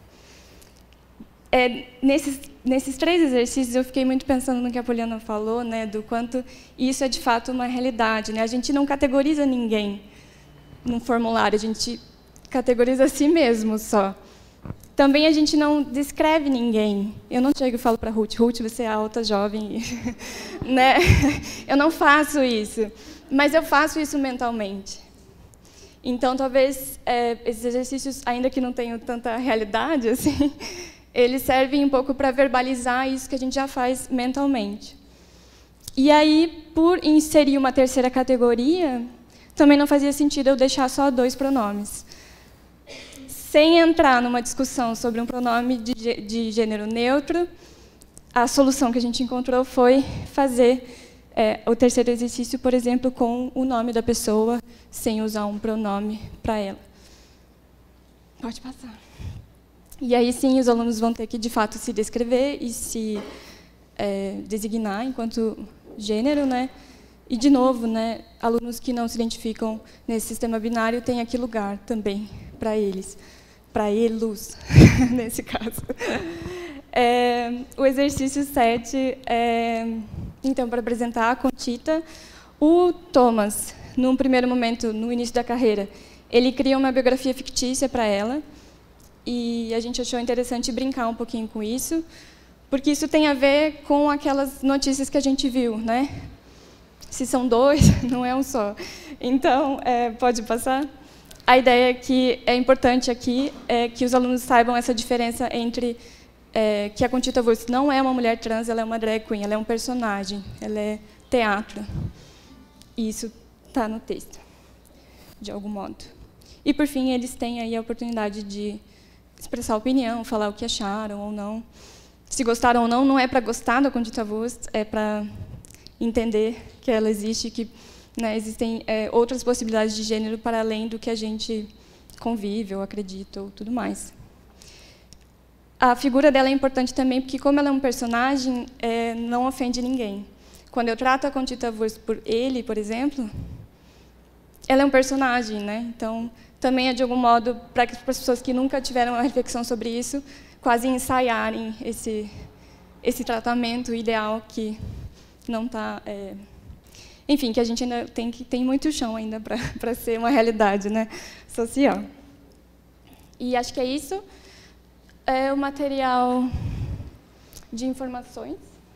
É, nesses, nesses três exercícios, eu fiquei muito pensando no que a Poliana falou, né, do quanto isso é, de fato, uma realidade, né? A gente não categoriza ninguém num formulário, a gente categoriza a si mesmo só. Também a gente não descreve ninguém. Eu não chego e falo para a Ruth, Ruth, você é alta, jovem, né? Eu não faço isso, mas eu faço isso mentalmente. Então, talvez, é, esses exercícios, ainda que não tenham tanta realidade, assim, eles servem um pouco para verbalizar isso que a gente já faz mentalmente. E aí, por inserir uma terceira categoria, também não fazia sentido eu deixar só dois pronomes. Sem entrar numa discussão sobre um pronome de, de gênero neutro, a solução que a gente encontrou foi fazer é, o terceiro exercício, por exemplo, com o nome da pessoa, sem usar um pronome para ela. Pode passar. E aí, sim, os alunos vão ter que, de fato, se descrever e se é, designar enquanto gênero, né? E, de novo, né, alunos que não se identificam nesse sistema binário têm aqui lugar também para eles. Para eles, nesse caso. É, o exercício sete, é, então, para apresentar a Conchita, o Thomas, num primeiro momento, no início da carreira, ele cria uma biografia fictícia para ela, e a gente achou interessante brincar um pouquinho com isso, porque isso tem a ver com aquelas notícias que a gente viu, né? Se são dois, não é um só. Então, é, pode passar? A ideia que é importante aqui é que os alunos saibam essa diferença entre é, que a Conchita Wurst não é uma mulher trans, ela é uma drag queen, ela é um personagem, ela é teatro. E isso está no texto, de algum modo. E, por fim, eles têm aí a oportunidade de expressar opinião, falar o que acharam ou não. Se gostaram ou não, não é para gostar da Conchita Wurst, é para entender que ela existe, que né, existem é, outras possibilidades de gênero para além do que a gente convive ou acredita ou tudo mais. A figura dela é importante também porque, como ela é um personagem, é, não ofende ninguém. Quando eu trato a Conchita Wurst por ele, por exemplo, ela é um personagem, né? Então, também é, de algum modo, para as pessoas que nunca tiveram uma reflexão sobre isso, quase ensaiarem esse, esse tratamento ideal que não está... É, enfim, que a gente ainda tem, que, tem muito chão ainda para ser uma realidade, né, social. E acho que é isso. É, o material de informações.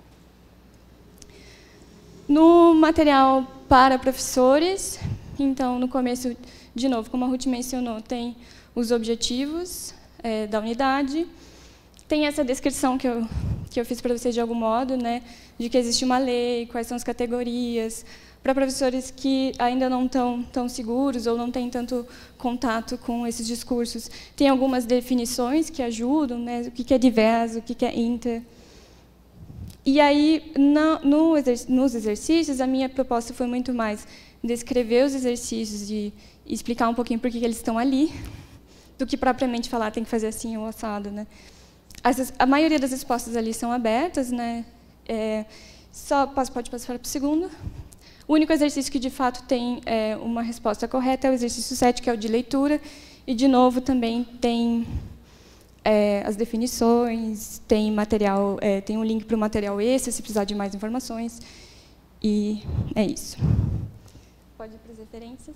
No material para professores, então, no começo, de novo, como a Ruth mencionou, tem os objetivos é, da unidade, tem essa descrição que eu, que eu fiz para vocês de algum modo, né, de que existe uma lei, quais são as categorias, para professores que ainda não estão tão seguros ou não têm tanto contato com esses discursos. Tem algumas definições que ajudam, né, o que é diverso, o que é inter. E aí, na, no exerc nos exercícios, a minha proposta foi muito mais descrever os exercícios e explicar um pouquinho por que eles estão ali, do que propriamente falar tem que fazer assim ou assado, né? As, a maioria das respostas ali são abertas, né? É, só pode passar para o segundo. O único exercício que de fato tem é, uma resposta correta é o exercício sete, que é o de leitura, e de novo também tem É, as definições, tem material, é, tem um link para o material extra, se precisar de mais informações, e é isso. Pode ir para as referências.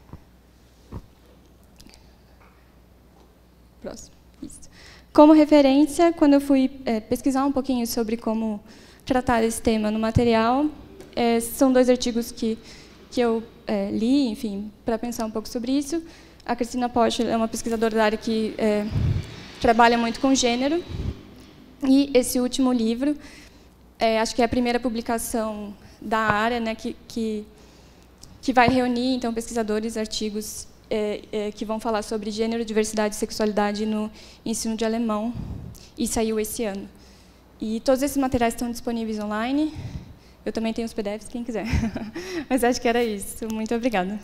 Próximo. Isso. Como referência, quando eu fui é, pesquisar um pouquinho sobre como tratar esse tema no material, é, são dois artigos que, que eu é, li, enfim, para pensar um pouco sobre isso. A Cristina Posch é uma pesquisadora da área que é, trabalha muito com gênero, e esse último livro, é, acho que é a primeira publicação da área, né, que, que, que vai reunir então pesquisadores, artigos é, é, que vão falar sobre gênero, diversidade e sexualidade no ensino de alemão, e saiu esse ano. E todos esses materiais estão disponíveis online. Eu também tenho os P D Fs, quem quiser. Mas acho que era isso. Muito obrigada.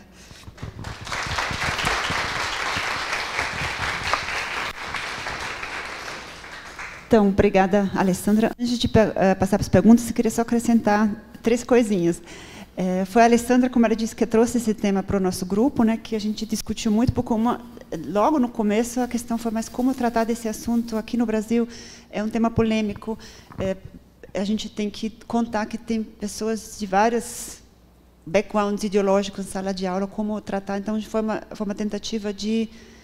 Então, obrigada, Alessandra. Antes de uh, passar para as perguntas, eu queria só acrescentar três coisinhas. É, foi a Alessandra, como ela disse, que trouxe esse tema para o nosso grupo, né, que a gente discutiu muito, porque uma, logo no começo a questão foi, mas como tratar desse assunto aqui no Brasil? É um tema polêmico, é, a gente tem que contar que tem pessoas de vários backgrounds ideológicos em sala de aula, como tratar. Então, foi uma, foi uma tentativa de...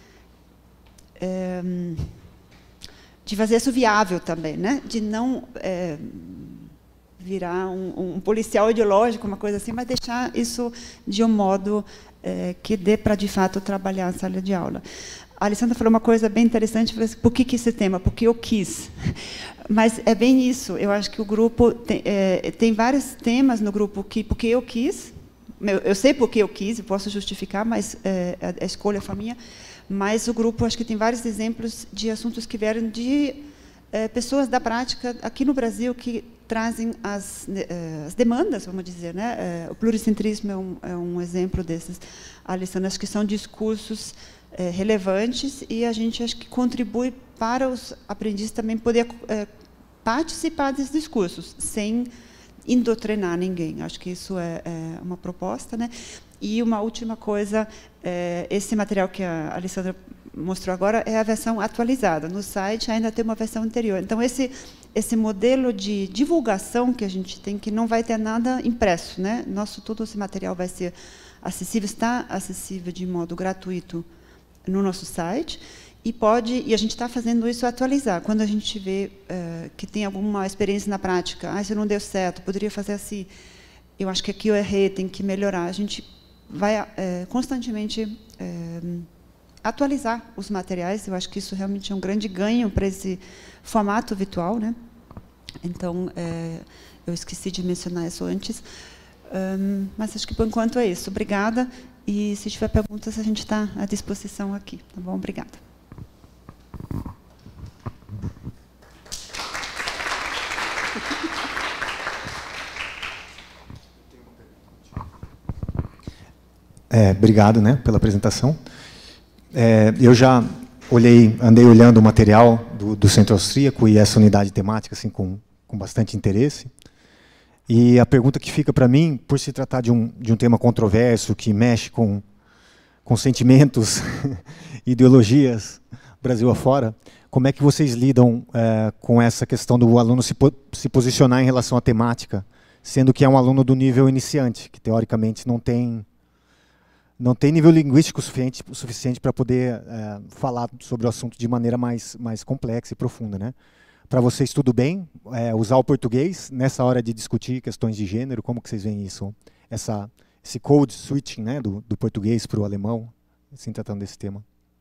É, de fazer isso viável também, né? De não é, virar um, um policial ideológico, uma coisa assim, mas deixar isso de um modo é, que dê para, de fato, trabalhar na sala de aula. A Alessandra falou uma coisa bem interessante, por que, que esse tema? Porque eu quis. Mas é bem isso, eu acho que o grupo tem, é, tem vários temas no grupo que, porque eu quis, eu, eu sei porque eu quis, eu posso justificar, mas é, a, a escolha foi minha. Mas o grupo, acho que tem vários exemplos de assuntos que vieram de eh, pessoas da prática aqui no Brasil que trazem as, eh, as demandas, vamos dizer, né? Eh, o pluricentrismo é um, é um exemplo desses. Alessandra, acho que são discursos eh, relevantes e a gente acho que contribui para os aprendizes também poder eh, participar desses discursos sem indoutrinar ninguém. Acho que isso é, é uma proposta, né? E uma última coisa, é, esse material que a Alessandra mostrou agora é a versão atualizada. No site ainda tem uma versão anterior. Então, esse, esse modelo de divulgação que a gente tem, que não vai ter nada impresso, né? Nosso, todo esse material vai ser acessível, está acessível de modo gratuito no nosso site, e pode, e a gente está fazendo isso atualizar. Quando a gente vê uh, que tem alguma experiência na prática, ah, isso não deu certo, poderia fazer assim, eu acho que aqui eu errei, tem que melhorar. A gente vai uh, constantemente uh, atualizar os materiais. Eu acho que isso realmente é um grande ganho para esse formato virtual, né? Então, uh, eu esqueci de mencionar isso antes, um, mas acho que por enquanto é isso. Obrigada, e se tiver perguntas, a gente está à disposição aqui. Tá bom? Obrigada. É, obrigado, né, pela apresentação. É, eu já olhei, andei olhando o material do, do Centro Austríaco e essa unidade temática assim, com, com bastante interesse. E a pergunta que fica para mim, por se tratar de um, de um tema controverso, que mexe com, com sentimentos, ideologias, Brasil afora, como é que vocês lidam é, com essa questão do aluno se, po se posicionar em relação à temática, sendo que é um aluno do nível iniciante, que teoricamente não tem... não tem nível linguístico suficiente, suficiente para poder é, falar sobre o assunto de maneira mais, mais complexa e profunda, né? para vocês tudo bem é, usar o português nessa hora de discutir questões de gênero? Como que vocês veem isso? Essa, esse code switching, né, do, do português para o alemão, assim, tratando desse tema.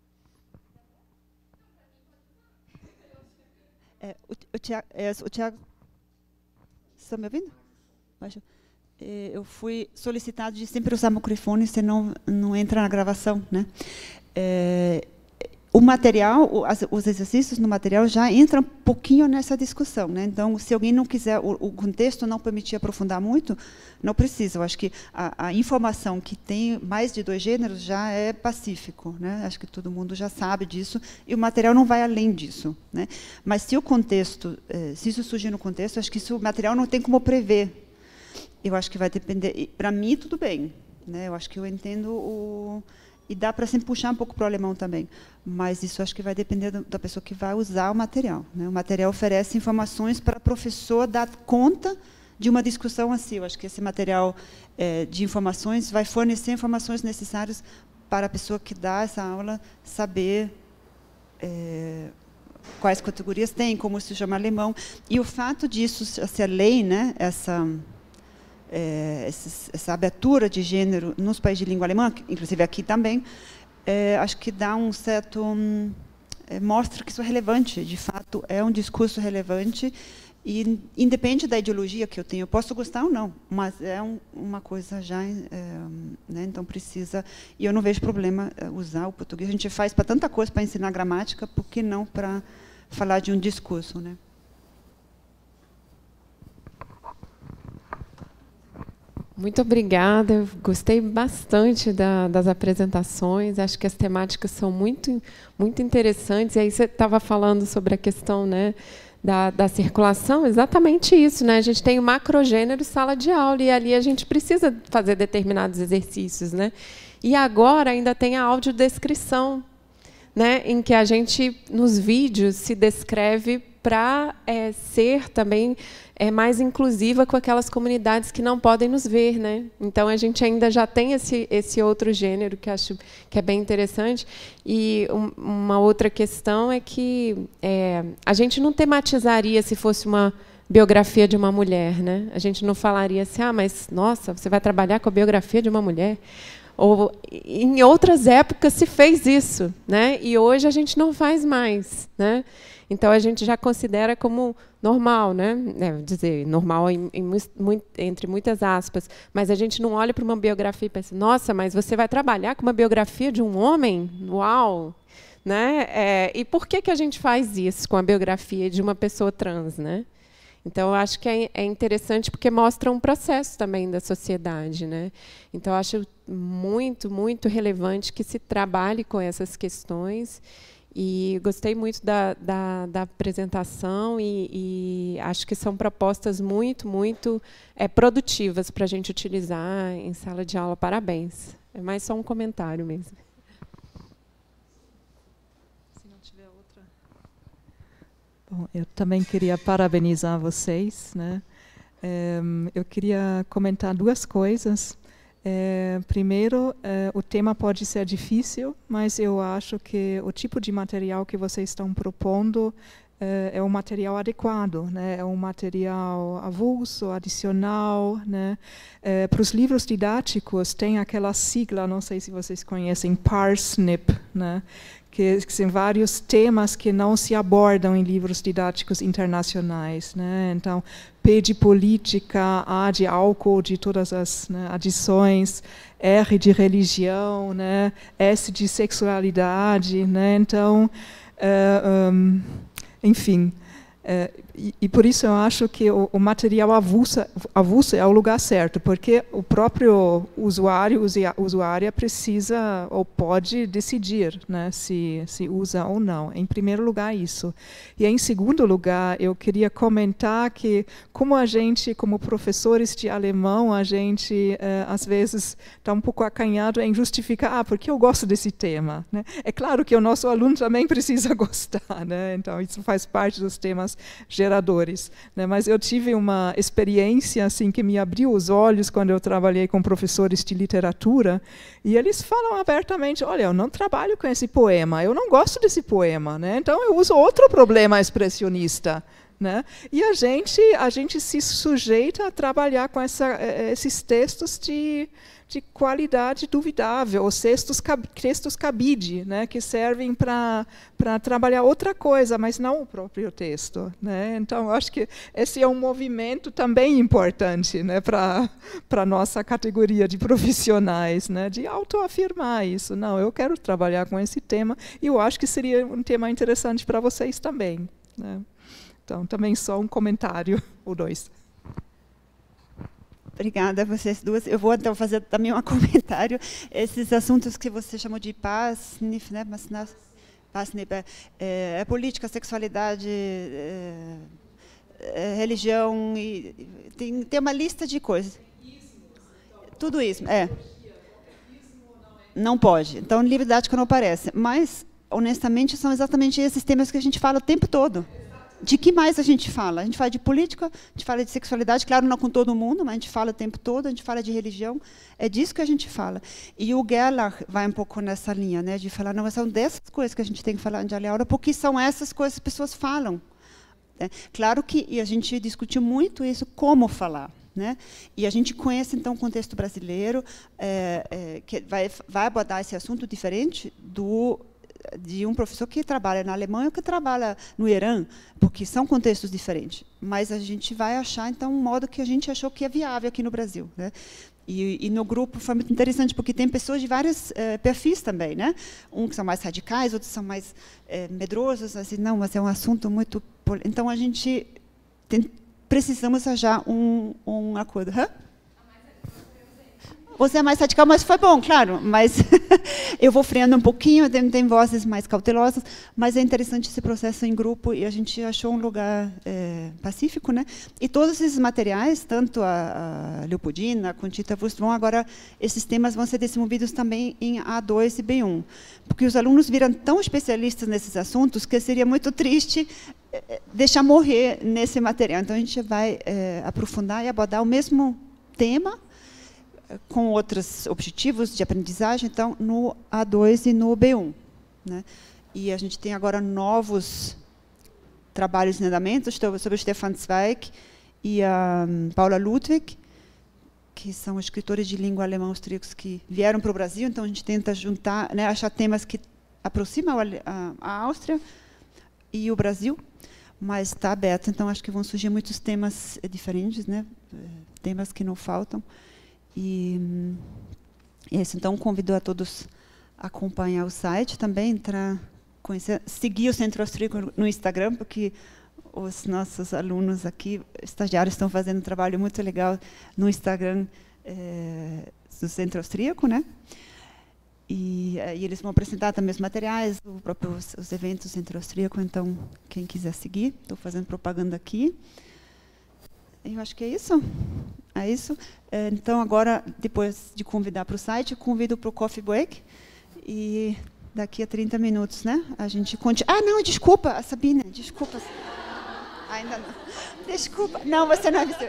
É, o, o Tiago, é, o Tiago, está me ouvindo? É, eu fui solicitado de sempre usar microfone, senão não entra na gravação, né? É, o material, as, os exercícios no material já entram um pouquinho nessa discussão, né? Então, se alguém não quiser, o, o contexto não permitir aprofundar muito, não precisa. Eu acho que a, a informação que tem mais de dois gêneros já é pacífico, né? Acho que todo mundo já sabe disso, e o material não vai além disso, né? Mas se o contexto, eh, se isso surgir no contexto, acho que isso, o material não tem como prever. Eu acho que vai depender. Para mim, tudo bem, né? Eu acho que eu entendo o... E dá para sempre puxar um pouco para o alemão também. Mas isso acho que vai depender do, da pessoa que vai usar o material, né? O material oferece informações para o professor dar conta de uma discussão assim. Eu acho que esse material é, de informações vai fornecer informações necessárias para a pessoa que dá essa aula saber é, quais categorias tem, como se chama alemão. E o fato disso ser lei, né? Essa... É, essa abertura de gênero nos países de língua alemã, inclusive aqui também, é, acho que dá um certo... Hum, é, mostra que isso é relevante, de fato, é um discurso relevante, e independe da ideologia que eu tenho, eu posso gostar ou não, mas é um, uma coisa já... É, né, então, precisa... E eu não vejo problema usar o português. A gente faz para tanta coisa, para ensinar gramática, por que não para falar de um discurso, né? Muito obrigada, eu gostei bastante da, das apresentações, acho que as temáticas são muito, muito interessantes. E aí você estava falando sobre a questão, né, da, da circulação, exatamente isso, né? A gente tem o macrogênero sala de aula, e ali a gente precisa fazer determinados exercícios, né? E agora ainda tem a audiodescrição, né, em que a gente, nos vídeos, se descreve para é, ser também é, mais inclusiva com aquelas comunidades que não podem nos ver, né? Então, a gente ainda já tem esse, esse outro gênero, que acho que é bem interessante. E um, uma outra questão é que é, a gente não tematizaria se fosse uma biografia de uma mulher, né? A gente não falaria assim, ah, mas, nossa, você vai trabalhar com a biografia de uma mulher? Ou, em outras épocas se fez isso, né? E hoje a gente não faz mais, né? Então a gente já considera como normal, né? É, dizer normal em, em, muito, entre muitas aspas, mas a gente não olha para uma biografia e pensa, nossa, mas você vai trabalhar com uma biografia de um homem? Uau! Né? É, e por que que a gente faz isso com a biografia de uma pessoa trans, né? Então, eu acho que é, é interessante porque mostra um processo também da sociedade, né? Então, eu acho muito, muito relevante que se trabalhe com essas questões. E gostei muito da, da, da apresentação e, e acho que são propostas muito, muito é, produtivas para a gente utilizar em sala de aula. Parabéns. É mais só um comentário mesmo. Bom, eu também queria parabenizar vocês, né? É, eu queria comentar duas coisas. É, primeiro, é, o tema pode ser difícil, mas eu acho que o tipo de material que vocês estão propondo é, é um material adequado, né? É um material avulso, adicional, né? É, para os livros didáticos tem aquela sigla, não sei se vocês conhecem, PARSNIP, né? Que, que são vários temas que não se abordam em livros didáticos internacionais, né? Então, P de política, A de álcool, de todas as, né, adições, R de religião, né? S de sexualidade, né? Então, uh, um, enfim, uh, e, e por isso eu acho que o, o material avulso, avulso é o lugar certo, porque o próprio usuário, usuária precisa ou pode decidir, né, se, se usa ou não. Em primeiro lugar, isso. E em segundo lugar, eu queria comentar que, como a gente, como professores de alemão, a gente, eh, às vezes, está um pouco acanhado em justificar, ah, porque eu gosto desse tema, né? É claro que o nosso aluno também precisa gostar, né? Então, isso faz parte dos temas sistemas geradores, né? Mas eu tive uma experiência assim que me abriu os olhos quando eu trabalhei com professores de literatura, e eles falam abertamente: olha, eu não trabalho com esse poema, eu não gosto desse poema, né? Então eu uso outro problema expressionista. Né? E a gente, a gente se sujeita a trabalhar com essa, esses textos de, de qualidade duvidável, ou textos, textos cabide, né? Que servem para para trabalhar outra coisa, mas não o próprio texto. Né? Então, acho que esse é um movimento também importante, né? para a nossa categoria de profissionais, né? De autoafirmar isso. Não, eu quero trabalhar com esse tema, e eu acho que seria um tema interessante para vocês também. Né? Então, também só um comentário ou dois. Obrigada a vocês duas. Eu vou então fazer também um comentário. Esses assuntos que você chamou de paz, né? Paz, é, é política, sexualidade, é, é, religião, e tem, tem uma lista de coisas. Tudo isso, é. Não pode. Então, livre didático não aparece. Mas, honestamente, são exatamente esses temas que a gente fala o tempo todo. De que mais a gente fala? A gente fala de política, a gente fala de sexualidade, claro, não com todo mundo, mas a gente fala o tempo todo, a gente fala de religião, é disso que a gente fala. E o Gerlach vai um pouco nessa linha, né, de falar, não, são dessas coisas que a gente tem que falar em diálogo, porque são essas coisas que as pessoas falam. Né? Claro que, e a gente discutiu muito isso, como falar. Né? E a gente conhece, então, o contexto brasileiro, é, é, que vai, vai abordar esse assunto diferente do... de um professor que trabalha na Alemanha ou que trabalha no Irã, porque são contextos diferentes. Mas a gente vai achar, então, um modo que a gente achou que é viável aqui no Brasil. Né? E, e no grupo foi muito interessante, porque tem pessoas de vários eh, perfis também. Né? Um que são mais radicais, outros são mais eh, medrosos. Assim, não, mas é um assunto muito... Então, a gente tem, precisamos achar um, um acordo. Hã? Você é mais radical, mas foi bom, claro. Mas eu vou freando um pouquinho, tem, tem vozes mais cautelosas, mas é interessante esse processo em grupo, e a gente achou um lugar é, pacífico. Né? E todos esses materiais, tanto a, a Leopoldina, a Conchita Wurst, vão agora, esses temas vão ser desenvolvidos também em A dois e B um, porque os alunos viram tão especialistas nesses assuntos que seria muito triste é, deixar morrer nesse material. Então, a gente vai é, aprofundar e abordar o mesmo tema, com outros objetivos de aprendizagem, então, no A dois e no B um. Né? E a gente tem agora novos trabalhos em andamento sobre o Stefan Zweig e a Paula Ludwig, que são escritores de língua alemã austríacos que vieram para o Brasil, então a gente tenta juntar, né, achar temas que aproximam a, a Áustria e o Brasil, mas está aberto, então acho que vão surgir muitos temas diferentes, né, temas que não faltam. E esse, então, convido a todos a acompanhar o site, também entrar, conhecer, seguir o Centro Austríaco no Instagram, porque os nossos alunos aqui, estagiários, estão fazendo um trabalho muito legal no Instagram é, do Centro Austríaco, né? E, e eles vão apresentar também os materiais, o próprio, os, os eventos do Centro Austríaco, então, quem quiser seguir, estou fazendo propaganda aqui. Eu acho que é isso. É isso. Então, agora, depois de convidar para o site, eu convido para o coffee break. E daqui a trinta minutos, né? A gente continua. Ah, não, desculpa, a Sabine, desculpa. Ainda não. Desculpa. Não, você não é visível.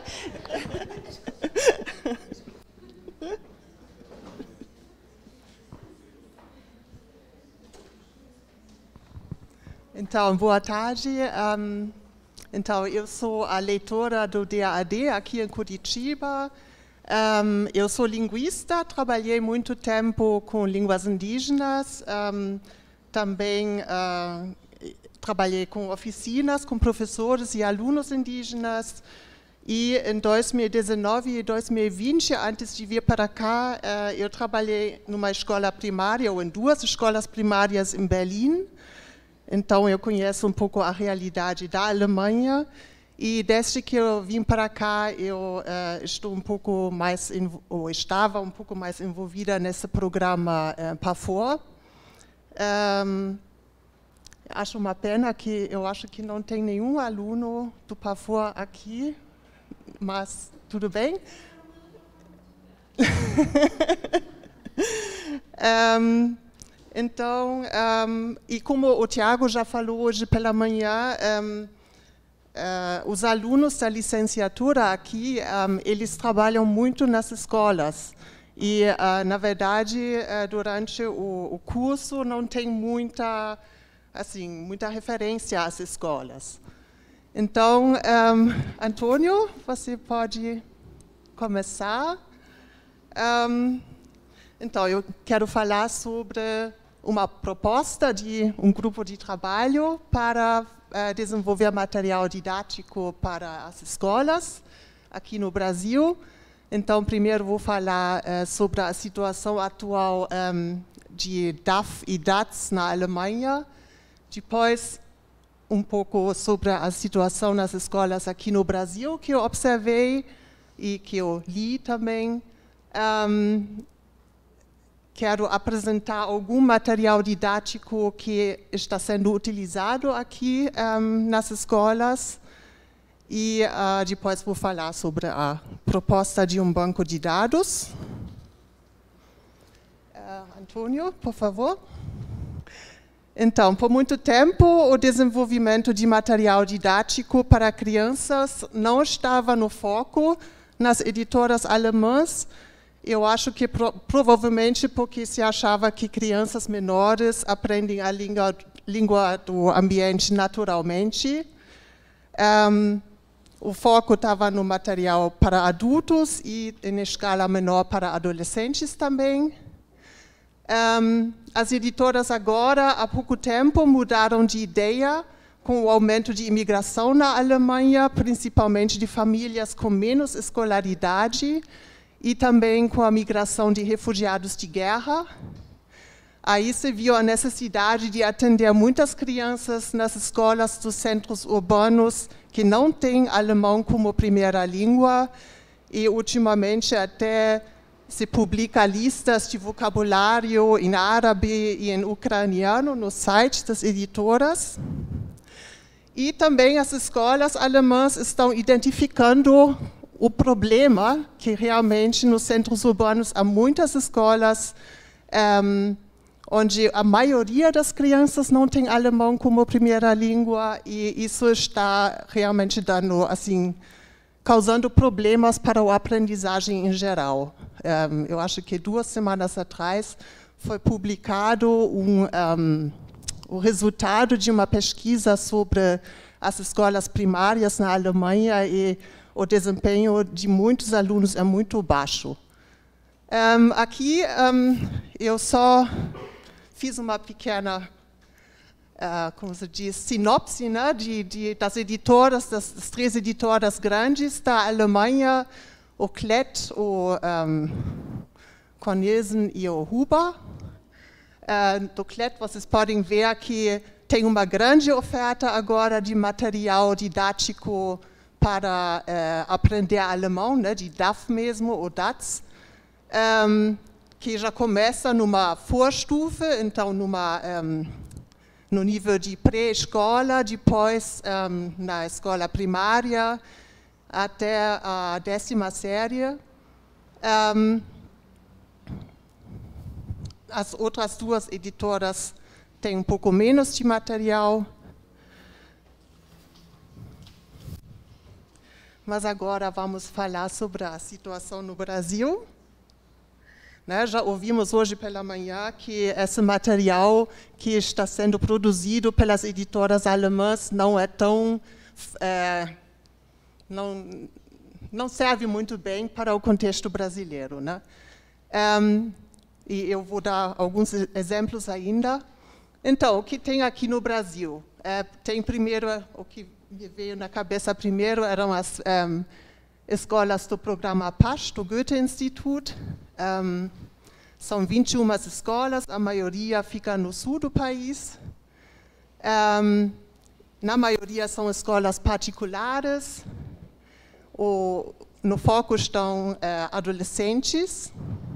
Então, boa tarde. Um, então, eu sou a leitora do D A D aqui em Curitiba. Um, eu sou linguista, trabalhei muito tempo com línguas indígenas. Um, também uh, trabalhei com oficinas, com professores e alunos indígenas. E em dois mil e dezenove e dois mil e vinte, antes de vir para cá, uh, eu trabalhei numa escola primária, ou em duas escolas primárias em Berlim. Então, eu conheço um pouco a realidade da Alemanha. E desde que eu vim para cá, eu uh, estou um pouco mais, ou estava um pouco mais envolvida nesse programa uh, PAFOR. Um, acho uma pena que eu acho que não tem nenhum aluno do PAFOR aqui, mas tudo bem. um, Então, um, e como o Tiago já falou hoje pela manhã, um, uh, os alunos da licenciatura aqui, um, eles trabalham muito nas escolas. E, uh, na verdade, uh, durante o, o curso não tem muita, assim, muita referência às escolas. Então, um, Antônio, você pode começar. Um, então, eu quero falar sobre uma proposta de um grupo de trabalho para uh, desenvolver material didático para as escolas aqui no Brasil. Então, primeiro vou falar uh, sobre a situação atual um, de D A F e D A T S na Alemanha. Depois, um pouco sobre a situação nas escolas aqui no Brasil, que eu observei e que eu li também. Um, quero apresentar algum material didático que está sendo utilizado aqui um, nas escolas. E uh, depois vou falar sobre a proposta de um banco de dados. Uh, Antônio, por favor. Então, por muito tempo, o desenvolvimento de material didático para crianças não estava no foco nas editoras alemãs. Eu acho que pro, provavelmente porque se achava que crianças menores aprendem a língua, língua do ambiente naturalmente. Um, O foco estava no material para adultos e, em escala menor, para adolescentes também. Um, as editoras agora, há pouco tempo, mudaram de ideia com o aumento de imigração na Alemanha, principalmente de famílias com menos escolaridade, e também com a migração de refugiados de guerra. Aí se viu a necessidade de atender muitas crianças nas escolas dos centros urbanos que não têm alemão como primeira língua, e ultimamente até se publica listas de vocabulário em árabe e em ucraniano no site das editoras. E também as escolas alemãs estão identificando o problema que realmente nos centros urbanos há muitas escolas um, onde a maioria das crianças não tem alemão como primeira língua, e isso está realmente dando, assim, causando problemas para a aprendizagem em geral. Um, eu acho que duas semanas atrás foi publicado um, um, o resultado de uma pesquisa sobre as escolas primárias na Alemanha, e o desempenho de muitos alunos é muito baixo. Um, aqui um, eu só fiz uma pequena, uh, como se diz, sinopse, né, de, de, das editoras, das, das três editoras grandes da Alemanha, o Klett, o um, Cornelsen e o Huber. Uh, do Klett, vocês podem ver que tem uma grande oferta agora de material didático para uh, aprender alemão, né, de D A F mesmo, ou D A T S. Um, que já começa numa Vorstufe, então numa, um, no nível de pré-escola, depois um, na escola primária, até a décima série. Um, as outras duas editoras têm um pouco menos de material. Mas agora vamos falar sobre a situação no Brasil. Né, já ouvimos hoje pela manhã que esse material que está sendo produzido pelas editoras alemãs não é tão, é, não, não serve muito bem para o contexto brasileiro, né? Um, e eu vou dar alguns exemplos ainda. Então, o que tem aqui no Brasil? É, tem primeiro, o que me veio na cabeça primeiro eram as um, escolas do programa P A S H, do Goethe-Institut. Um, são vinte e uma escolas, a maioria fica no sul do país. Um, na maioria são escolas particulares. O, no foco estão uh, adolescentes.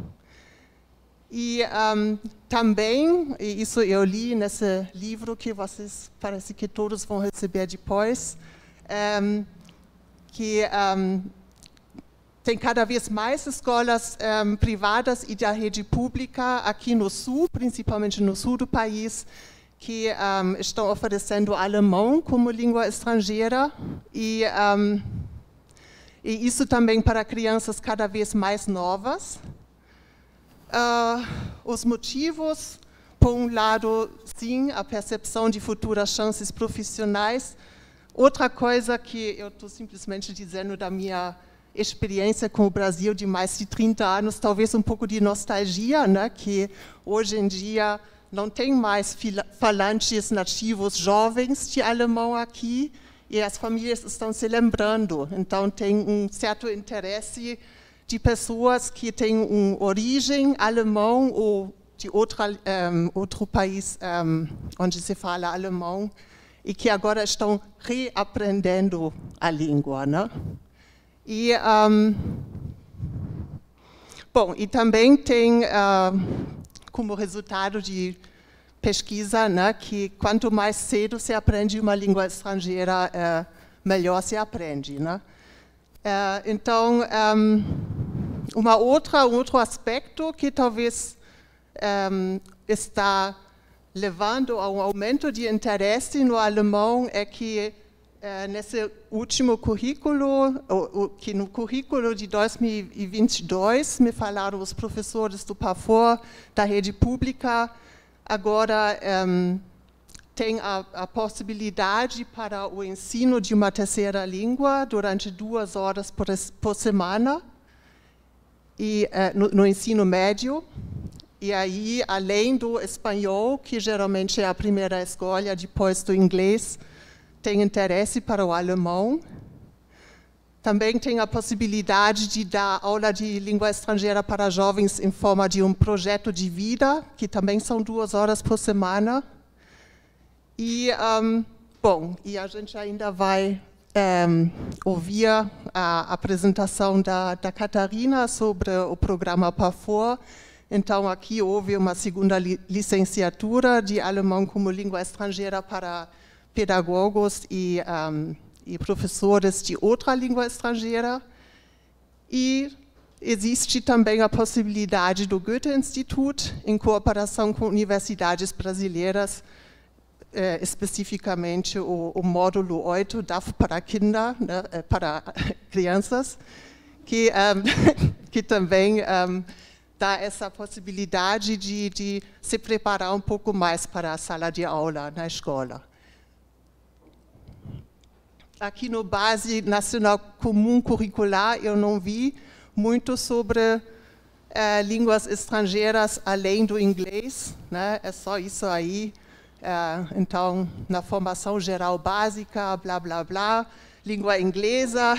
E um, também, e isso eu li nesse livro que vocês, parece que todos vão receber depois, um, que um, tem cada vez mais escolas um, privadas e da rede pública aqui no sul, principalmente no sul do país, que um, estão oferecendo alemão como língua estrangeira e, um, e isso também para crianças cada vez mais novas. Uh, os motivos, por um lado, sim, a percepção de futuras chances profissionais. Outra coisa que eu estou simplesmente dizendo da minha experiência com o Brasil de mais de trinta anos, talvez um pouco de nostalgia, né, que hoje em dia não tem mais falantes nativos jovens de alemão aqui e as famílias estão se lembrando. Então, tem um certo interesse de pessoas que têm uma origem alemã ou de outra, um, outro país um, onde se fala alemão e que agora estão reaprendendo a língua, né? E, um, bom, e também tem... Uh, como resultado de pesquisa, né, que quanto mais cedo se aprende uma língua estrangeira, é, melhor se aprende, né? É, então, um, uma outra, um outro aspecto que talvez um, está levando a um aumento de interesse no alemão é que Uh, nesse último currículo, ou, que no currículo de dois mil e vinte e dois, me falaram os professores do PAFOR, da rede pública, agora um, tem a, a possibilidade para o ensino de uma terceira língua durante duas horas por, por semana, e, uh, no, no ensino médio, e aí, além do espanhol, que geralmente é a primeira escolha, depois do inglês, tem interesse para o alemão. Também tem a possibilidade de dar aula de língua estrangeira para jovens em forma de um projeto de vida, que também são duas horas por semana. E, um, bom, e a gente ainda vai um, ouvir a apresentação da, da Catarina sobre o programa PAFOR. Então, aqui houve uma segunda li licenciatura de alemão como língua estrangeira para pedagogos e, um, e professores de outra língua estrangeira. E existe também a possibilidade do Goethe-Institut, em cooperação com universidades brasileiras, eh, especificamente o, o módulo oito, D A F para Kinder, né, para crianças, que, um, que também um, dá essa possibilidade de, de se preparar um pouco mais para a sala de aula na escola. Aqui no Base Nacional Comum Curricular, eu não vi muito sobre eh, línguas estrangeiras além do inglês, né? É só isso aí. Eh, então, na formação geral básica, blá, blá, blá, língua inglesa,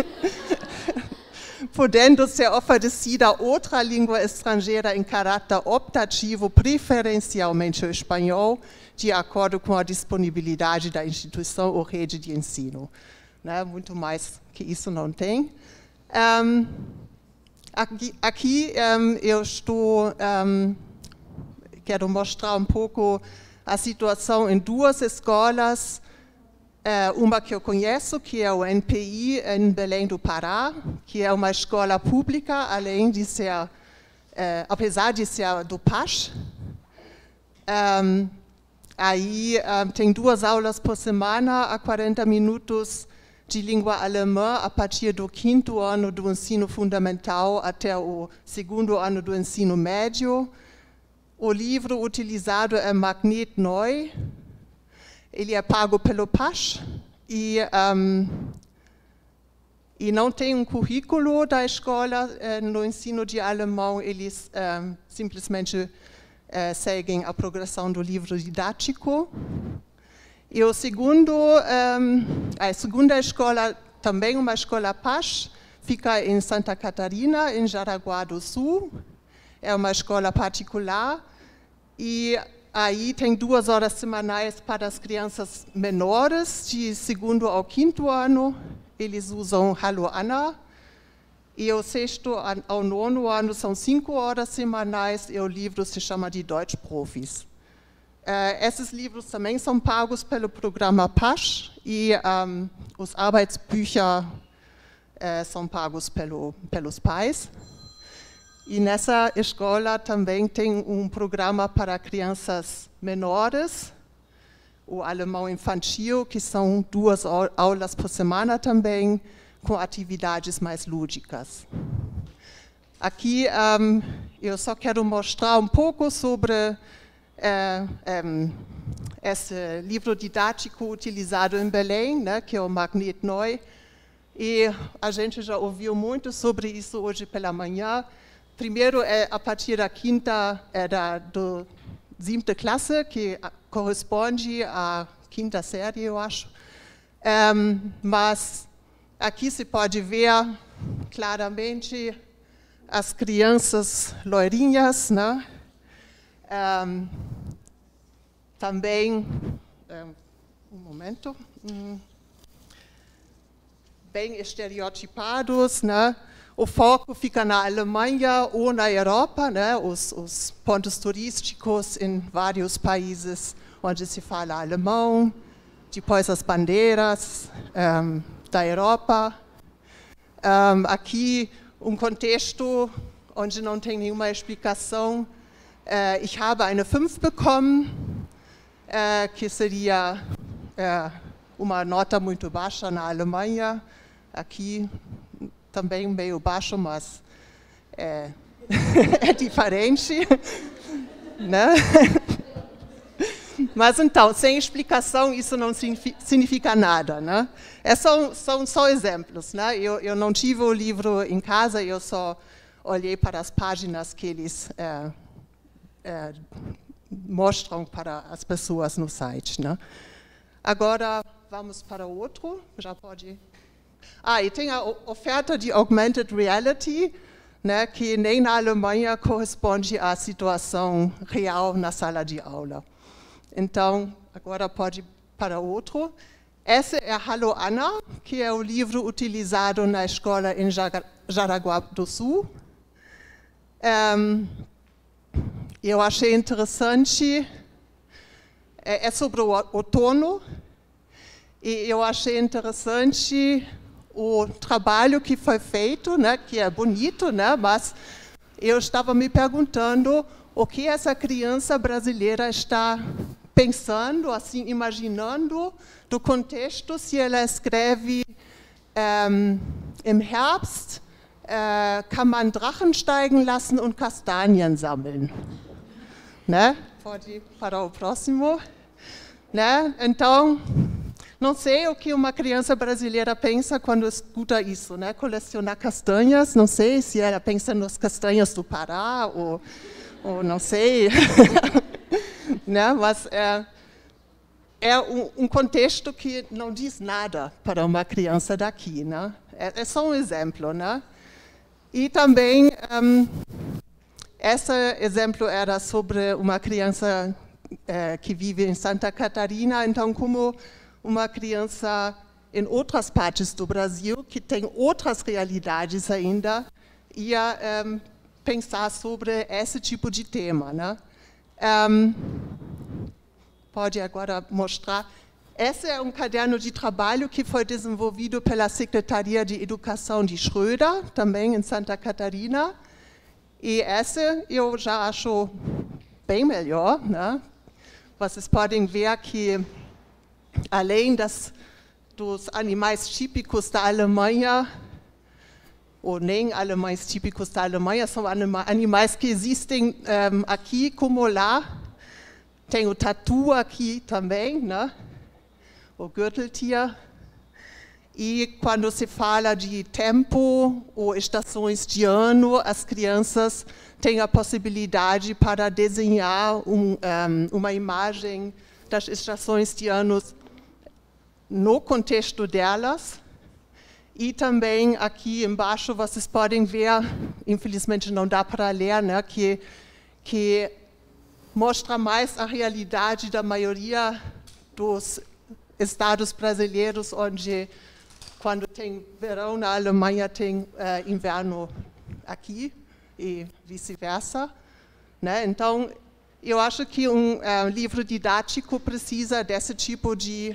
podendo ser oferecida outra língua estrangeira em caráter optativo, preferencialmente o espanhol, de acordo com a disponibilidade da instituição ou rede de ensino. Né? Muito mais que isso não tem. Um, aqui aqui um, eu estou, um, quero mostrar um pouco a situação em duas escolas, uh, uma que eu conheço, que é o N P I em Belém do Pará, que é uma escola pública, além de ser, uh, apesar de ser do P A C. Um, Aí um, tem duas aulas por semana, a quarenta minutos de língua alemã, a partir do quinto ano do ensino fundamental até o segundo ano do ensino médio. O livro utilizado é Magnet Neu. Ele é pago pelo P A C e, um, e não tem um currículo da escola eh, no ensino de alemão, eles um, simplesmente Uh, seguem a progressão do livro didático. E o segundo, um, a segunda escola, também uma escola P A C, fica em Santa Catarina, em Jaraguá do Sul. É uma escola particular e aí tem duas horas semanais para as crianças menores, de segundo ao quinto ano. Eles usam Hallo Anna. E o sexto ao nono ano são cinco horas semanais e o livro se chama de Deutsch Profis. Uh, esses livros também são pagos pelo programa P A C e um, os Arbeitsbücher uh, são pagos pelo, pelos pais. E nessa escola também tem um programa para crianças menores, o alemão infantil, que são duas aulas por semana também, com atividades mais lúdicas. Aqui um, eu só quero mostrar um pouco sobre uh, um, esse livro didático utilizado em Belém, né, que é o Magnet Neu. E a gente já ouviu muito sobre isso hoje pela manhã. Primeiro, é a partir da quinta, é da do quinta classe, que corresponde à quinta série, eu acho. Um, mas aqui se pode ver claramente as crianças loirinhas, né? Um, também, um, um momento, um, bem estereotipados, né? O foco fica na Alemanha ou na Europa, né? Os, os pontos turísticos em vários países onde se fala alemão, depois as bandeiras um, da Europa. Um, aqui um contexto onde não tem nenhuma explicação. Uh, ich habe eine fünf bekommen, uh, que seria uh, uma nota muito baixa na Alemanha. Aqui também meio baixo, mas é, é diferente, né? Mas então, sem explicação, isso não significa nada, né? É só, são só exemplos, né? Eu, eu não tive o livro em casa, eu só olhei para as páginas que eles é, é, mostram para as pessoas no site, né? Agora, vamos para o outro, já pode... Ah, e tem a oferta de Augmented Reality, né, que nem na Alemanha corresponde à situação real na sala de aula. Então, agora pode ir para outro. Esse é Hallo Anna, que é o livro utilizado na escola em Jaraguá do Sul. Um, eu achei interessante, é, é sobre o outono, e eu achei interessante o trabalho que foi feito, né, que é bonito, né, mas eu estava me perguntando o que essa criança brasileira está pensando, assim, imaginando do contexto, se ela escreve um, im Herbst uh, kann man Drachen steigen lassen und Kastanien sammeln. Né? Pode ir para o próximo. Né? Então, não sei o que uma criança brasileira pensa quando escuta isso, né? Colecionar castanhas, não sei se ela pensa nas castanhas do Pará, ou, ou não sei. Né? Mas é, é um, um contexto que não diz nada para uma criança daqui, né? É, é só um exemplo, né? E também, um, esse exemplo era sobre uma criança é, que vive em Santa Catarina, então como uma criança em outras partes do Brasil, que tem outras realidades ainda, ia um, pensar sobre esse tipo de tema, né? Um, pode agora mostrar. Esse é um caderno de trabalho que foi desenvolvido pela Secretaria de Educação de Schröder, também em Santa Catarina. E esse eu já acho bem melhor, né? Vocês podem ver que além das, dos animais típicos da Alemanha, ou nem alemães típicos da Alemanha, são anima, animais que existem um, aqui como lá. Tem o tatu aqui também, né? O Gürteltier. E quando se fala de tempo ou estações de ano, as crianças têm a possibilidade para desenhar um, um, uma imagem das estações de ano no contexto delas. E também aqui embaixo vocês podem ver, infelizmente não dá para ler, né, que, que mostra mais a realidade da maioria dos estados brasileiros, onde quando tem verão na Alemanha tem uh, inverno aqui e vice-versa, né? Então, eu acho que um uh, livro didático precisa desse tipo de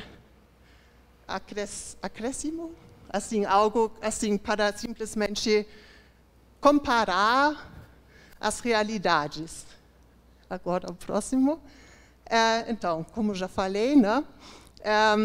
acréscimo, assim, algo assim para simplesmente comparar as realidades. Agora o próximo. É, então, como já falei, né? Um,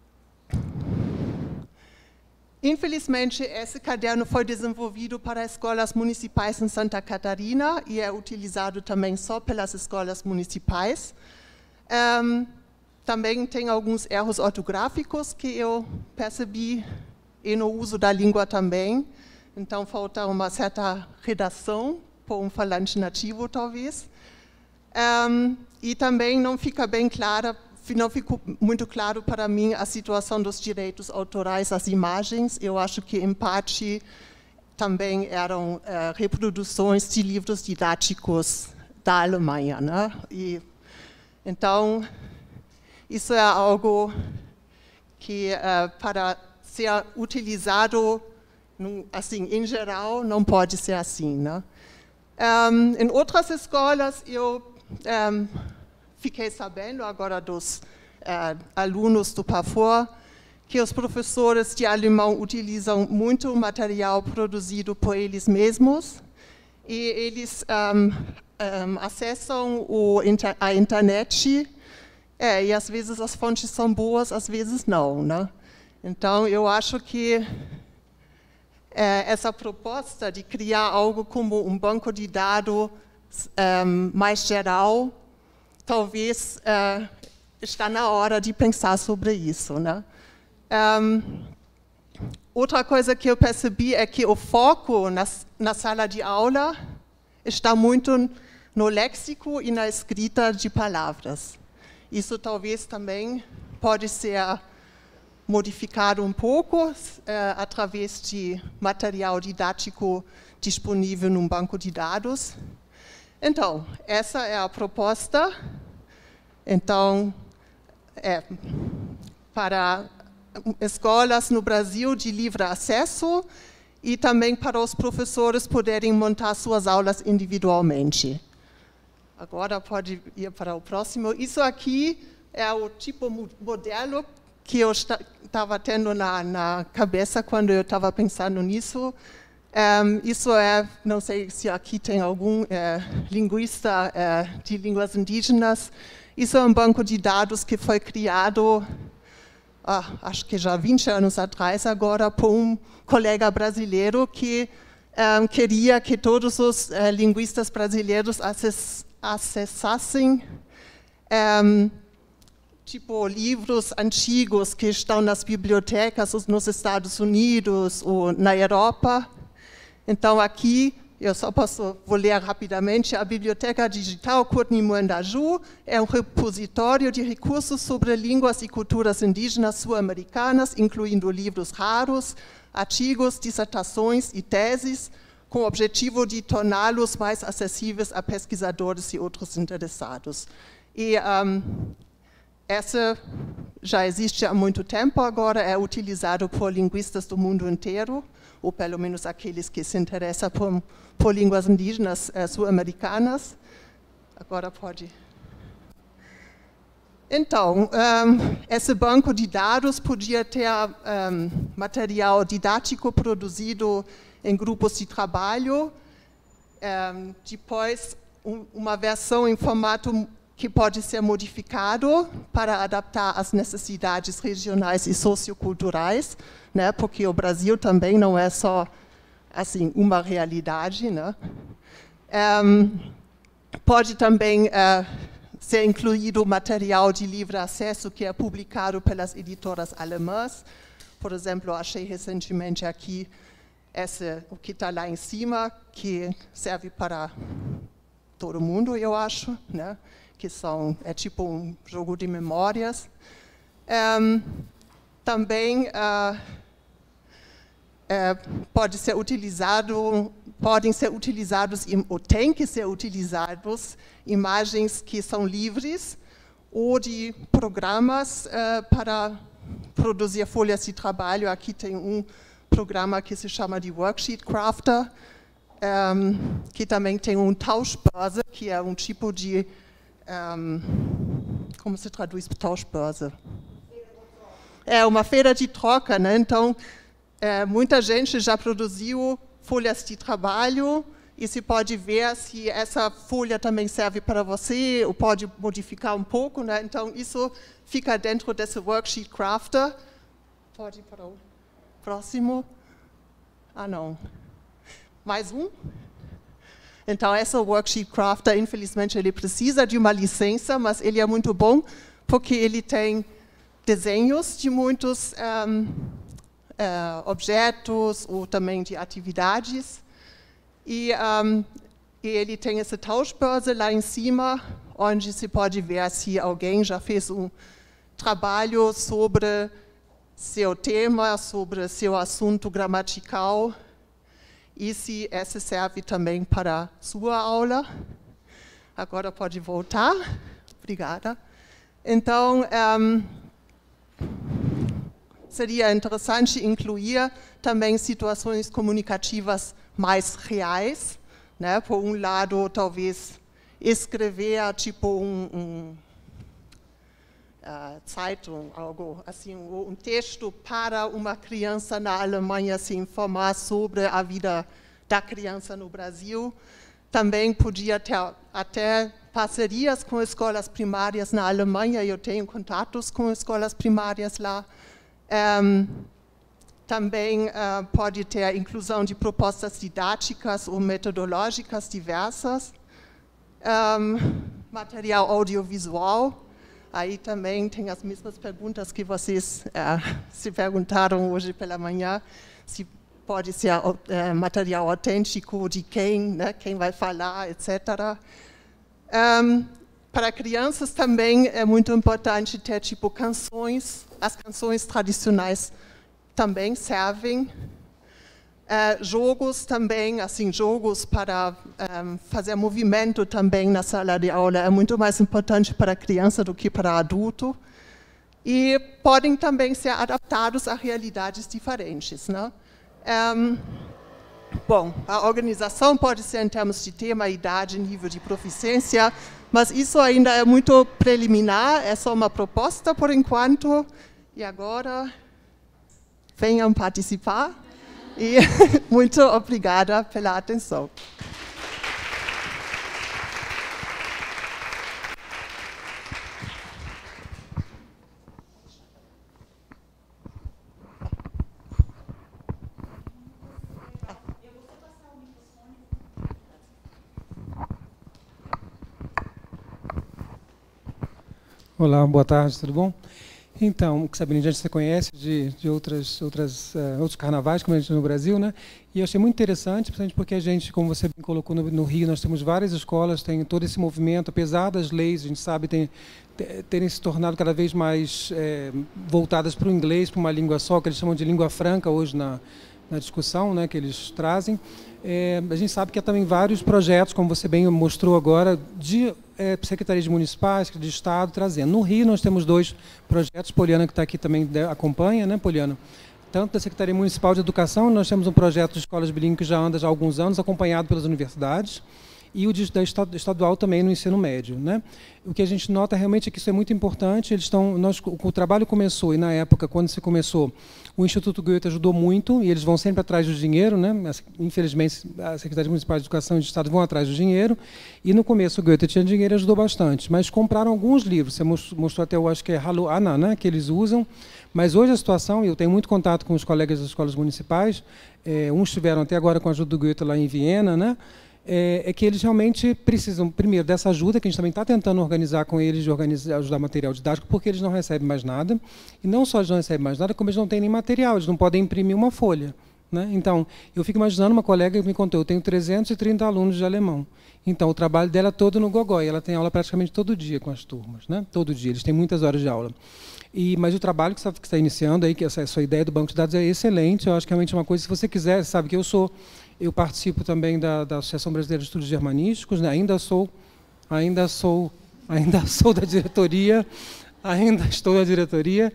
infelizmente, esse caderno foi desenvolvido para escolas municipais em Santa Catarina e é utilizado também só pelas escolas municipais. Um, também tem alguns erros ortográficos que eu percebi e no uso da língua também. Então, falta uma certa redação por um falante nativo, talvez. Um, e também não fica bem clara, não ficou muito claro para mim a situação dos direitos autorais às imagens. Eu acho que, em parte, também eram uh, reproduções de livros didáticos da Alemanha, né? E, então, isso é algo que, uh, para ser utilizado, num, assim, em geral, não pode ser assim, né? Um, em outras escolas, eu um, fiquei sabendo agora dos uh, alunos do PAFOR que os professores de alemão utilizam muito material produzido por eles mesmos e eles um, um, acessam o, a internet é, e às vezes as fontes são boas, às vezes não, né? Então, eu acho que é, essa proposta de criar algo como um banco de dados um, mais geral, talvez uh, está na hora de pensar sobre isso, né? Um, outra coisa que eu percebi é que o foco na, na sala de aula está muito no léxico e na escrita de palavras. Isso talvez também pode ser modificado um pouco uh, através de material didático disponível num banco de dados. Então, essa é a proposta. Então, é para escolas no Brasil de livre acesso e também para os professores poderem montar suas aulas individualmente. Agora pode ir para o próximo. Isso aqui é o tipo modelo que eu estava tendo na, na cabeça quando eu estava pensando nisso. Um, isso é, não sei se aqui tem algum é, linguista é, de línguas indígenas. Isso é um banco de dados que foi criado, ah, acho que já vinte anos atrás agora, por um colega brasileiro que um, queria que todos os uh, linguistas brasileiros acess acessassem um, tipo livros antigos que estão nas bibliotecas nos Estados Unidos ou na Europa. Então, aqui, eu só posso, vou ler rapidamente, a Biblioteca Digital Courtney Muandaju é um repositório de recursos sobre línguas e culturas indígenas sul-americanas, incluindo livros raros, artigos, dissertações e teses, com o objetivo de torná-los mais acessíveis a pesquisadores e outros interessados. E um, essa já existe há muito tempo, agora é utilizado por linguistas do mundo inteiro, ou pelo menos aqueles que se interessam por, por línguas indígenas eh, sul-americanas. Agora pode. Então, um, esse banco de dados podia ter um, material didático produzido em grupos de trabalho, um, depois um, uma versão em formato que pode ser modificado para adaptar às necessidades regionais e socioculturais, né? Porque o Brasil também não é só assim uma realidade, né? Um, pode também uh, ser incluído material de livre acesso que é publicado pelas editoras alemãs. Por exemplo, achei recentemente aqui esse, o que está lá em cima, que serve para todo mundo, eu acho, né? Que são, é tipo um jogo de memórias. Um, também uh, é, pode ser utilizado, podem ser utilizados, ou tem que ser utilizados, imagens que são livres, ou de programas uh, para produzir folhas de trabalho. Aqui tem um programa que se chama de Worksheet Crafter, um, que também tem um Tauschbörse, que é um tipo de Um, como se traduz Tauschbörse? É uma feira de troca, né? Então, é, muita gente já produziu folhas de trabalho e se pode ver se essa folha também serve para você, ou pode modificar um pouco, né? Então, isso fica dentro desse Worksheet Crafter. Pode ir para o próximo. Ah, não. Mais um. Então, esse Worksheet Crafter, infelizmente, ele precisa de uma licença, mas ele é muito bom, porque ele tem desenhos de muitos um, uh, objetos, ou também de atividades. E, um, e ele tem essa tauschbörse lá em cima, onde se pode ver se alguém já fez um trabalho sobre seu tema, sobre seu assunto gramatical, e se esse serve também para sua aula. Agora pode voltar. Obrigada. Então, um, seria interessante incluir também situações comunicativas mais reais, né? Por um lado, talvez escrever tipo um, um uh, Zeitung, algo assim, um texto para uma criança na Alemanha se informar sobre a vida da criança no Brasil. Também podia ter até parcerias com escolas primárias na Alemanha. Eu tenho contatos com escolas primárias lá. Um, Também uh, pode ter a inclusão de propostas didáticas ou metodológicas diversas. Um, material audiovisual. Aí também tem as mesmas perguntas que vocês uh, se perguntaram hoje pela manhã. Se pode ser uh, material autêntico de quem, né, quem vai falar, etcétera. Um, para crianças também é muito importante ter tipo canções, as canções tradicionais também servem. Uh, jogos também, assim, jogos para um, fazer movimento também na sala de aula é muito mais importante para a criança do que para adulto. E podem também ser adaptados a realidades diferentes, né? Um, bom, a organização pode ser em termos de tema, idade, nível de proficiência, mas isso ainda é muito preliminar, é só uma proposta por enquanto. E agora, venham participar. E muito obrigada pela atenção. Olá, boa tarde, tudo bom? Então, o que Sabine já você conhece de, de outras, outras, uh, outros carnavais, como a gente no Brasil, né? E eu achei muito interessante, principalmente porque a gente, como você bem colocou no, no Rio, nós temos várias escolas, tem todo esse movimento, apesar das leis, a gente sabe, tem, terem se tornado cada vez mais é, voltadas para o inglês, para uma língua só, que eles chamam de língua franca hoje na, na discussão, né, que eles trazem. É, a gente sabe que há também vários projetos, como você bem mostrou agora, de é, secretarias municipais, de Estado, trazendo. No Rio nós temos dois projetos, Poliana que está aqui também acompanha, né, Poliana? Tanto da Secretaria Municipal de Educação, nós temos um projeto de escolas bilíngues que já anda já há alguns anos, acompanhado pelas universidades, e o de, da estadual também no ensino médio, né? O que a gente nota realmente é que isso é muito importante. Eles estão, nós, o trabalho começou, e na época, quando se começou, o Instituto Goethe ajudou muito, e eles vão sempre atrás do dinheiro, né? Infelizmente, a Secretaria Municipal de Educação e de Estado vão atrás do dinheiro, e no começo o Goethe tinha dinheiro e ajudou bastante, mas compraram alguns livros, você mostrou até, eu acho que é Hallo Anna, né? Que eles usam, mas hoje a situação, e eu tenho muito contato com os colegas das escolas municipais, é, uns estiveram até agora com a ajuda do Goethe lá em Viena, né? É, é que eles realmente precisam, primeiro, dessa ajuda, que a gente também está tentando organizar com eles, de organizar, ajudar material didático, porque eles não recebem mais nada. E não só eles não recebem mais nada, como eles não têm nem material, eles não podem imprimir uma folha, né? Então, eu fico imaginando, uma colega que me contou, eu tenho trezentos e trinta alunos de alemão. Então, o trabalho dela é todo no gogó, e ela tem aula praticamente todo dia com as turmas, né? Todo dia, eles têm muitas horas de aula. E, mas o trabalho que você está iniciando aí, que essa, essa ideia do banco de dados é excelente, eu acho que realmente é uma coisa, se você quiser, sabe que eu sou... Eu participo também da, da Associação Brasileira de Estudos Germanísticos, né? ainda sou, ainda sou, ainda sou da diretoria, ainda estou na diretoria.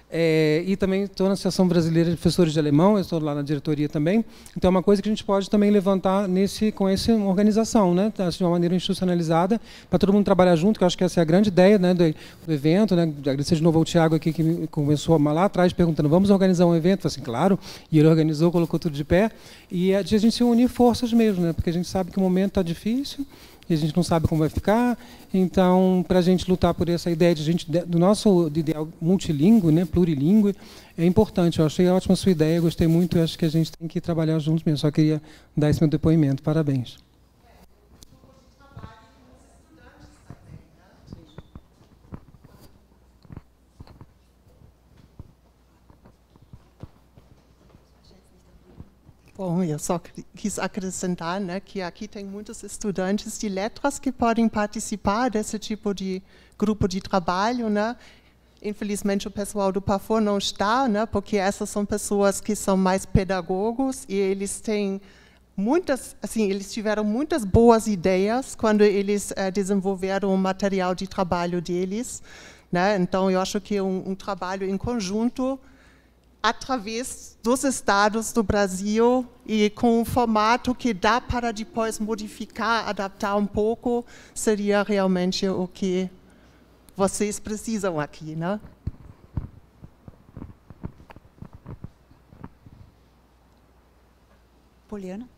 É, e também estou na Associação Brasileira de Professores de Alemão, eu estou lá na diretoria também. Então, é uma coisa que a gente pode também levantar nesse, com essa organização, né, de uma maneira institucionalizada, para todo mundo trabalhar junto, que eu acho que essa é a grande ideia, né, do, do evento. Né, agradecer de novo ao Tiago aqui, que começou lá atrás perguntando, vamos organizar um evento? Eu falei assim, claro, e ele organizou, colocou tudo de pé. E é de a gente se unir forças mesmo, né, porque a gente sabe que o momento está difícil, e a gente não sabe como vai ficar. Então, para a gente lutar por essa ideia de gente, do nosso ideal multilingüe, né, plurilingüe, é importante. Eu achei ótima a sua ideia, gostei muito, e acho que a gente tem que trabalhar juntos mesmo. Só queria dar esse meu depoimento. Parabéns. Bom, eu só quis acrescentar, né, que aqui tem muitos estudantes de letras que podem participar desse tipo de grupo de trabalho, né? Infelizmente o pessoal do Pafor não está, né, porque essas são pessoas que são mais pedagogos e eles têm muitas, assim, eles tiveram muitas boas ideias quando eles eh, desenvolveram o material de trabalho deles, né? Então eu acho que é um, um trabalho em conjunto através dos estados do Brasil e com um formato que dá para depois modificar, adaptar um pouco, seria realmente o que vocês precisam aqui, né? Poliana?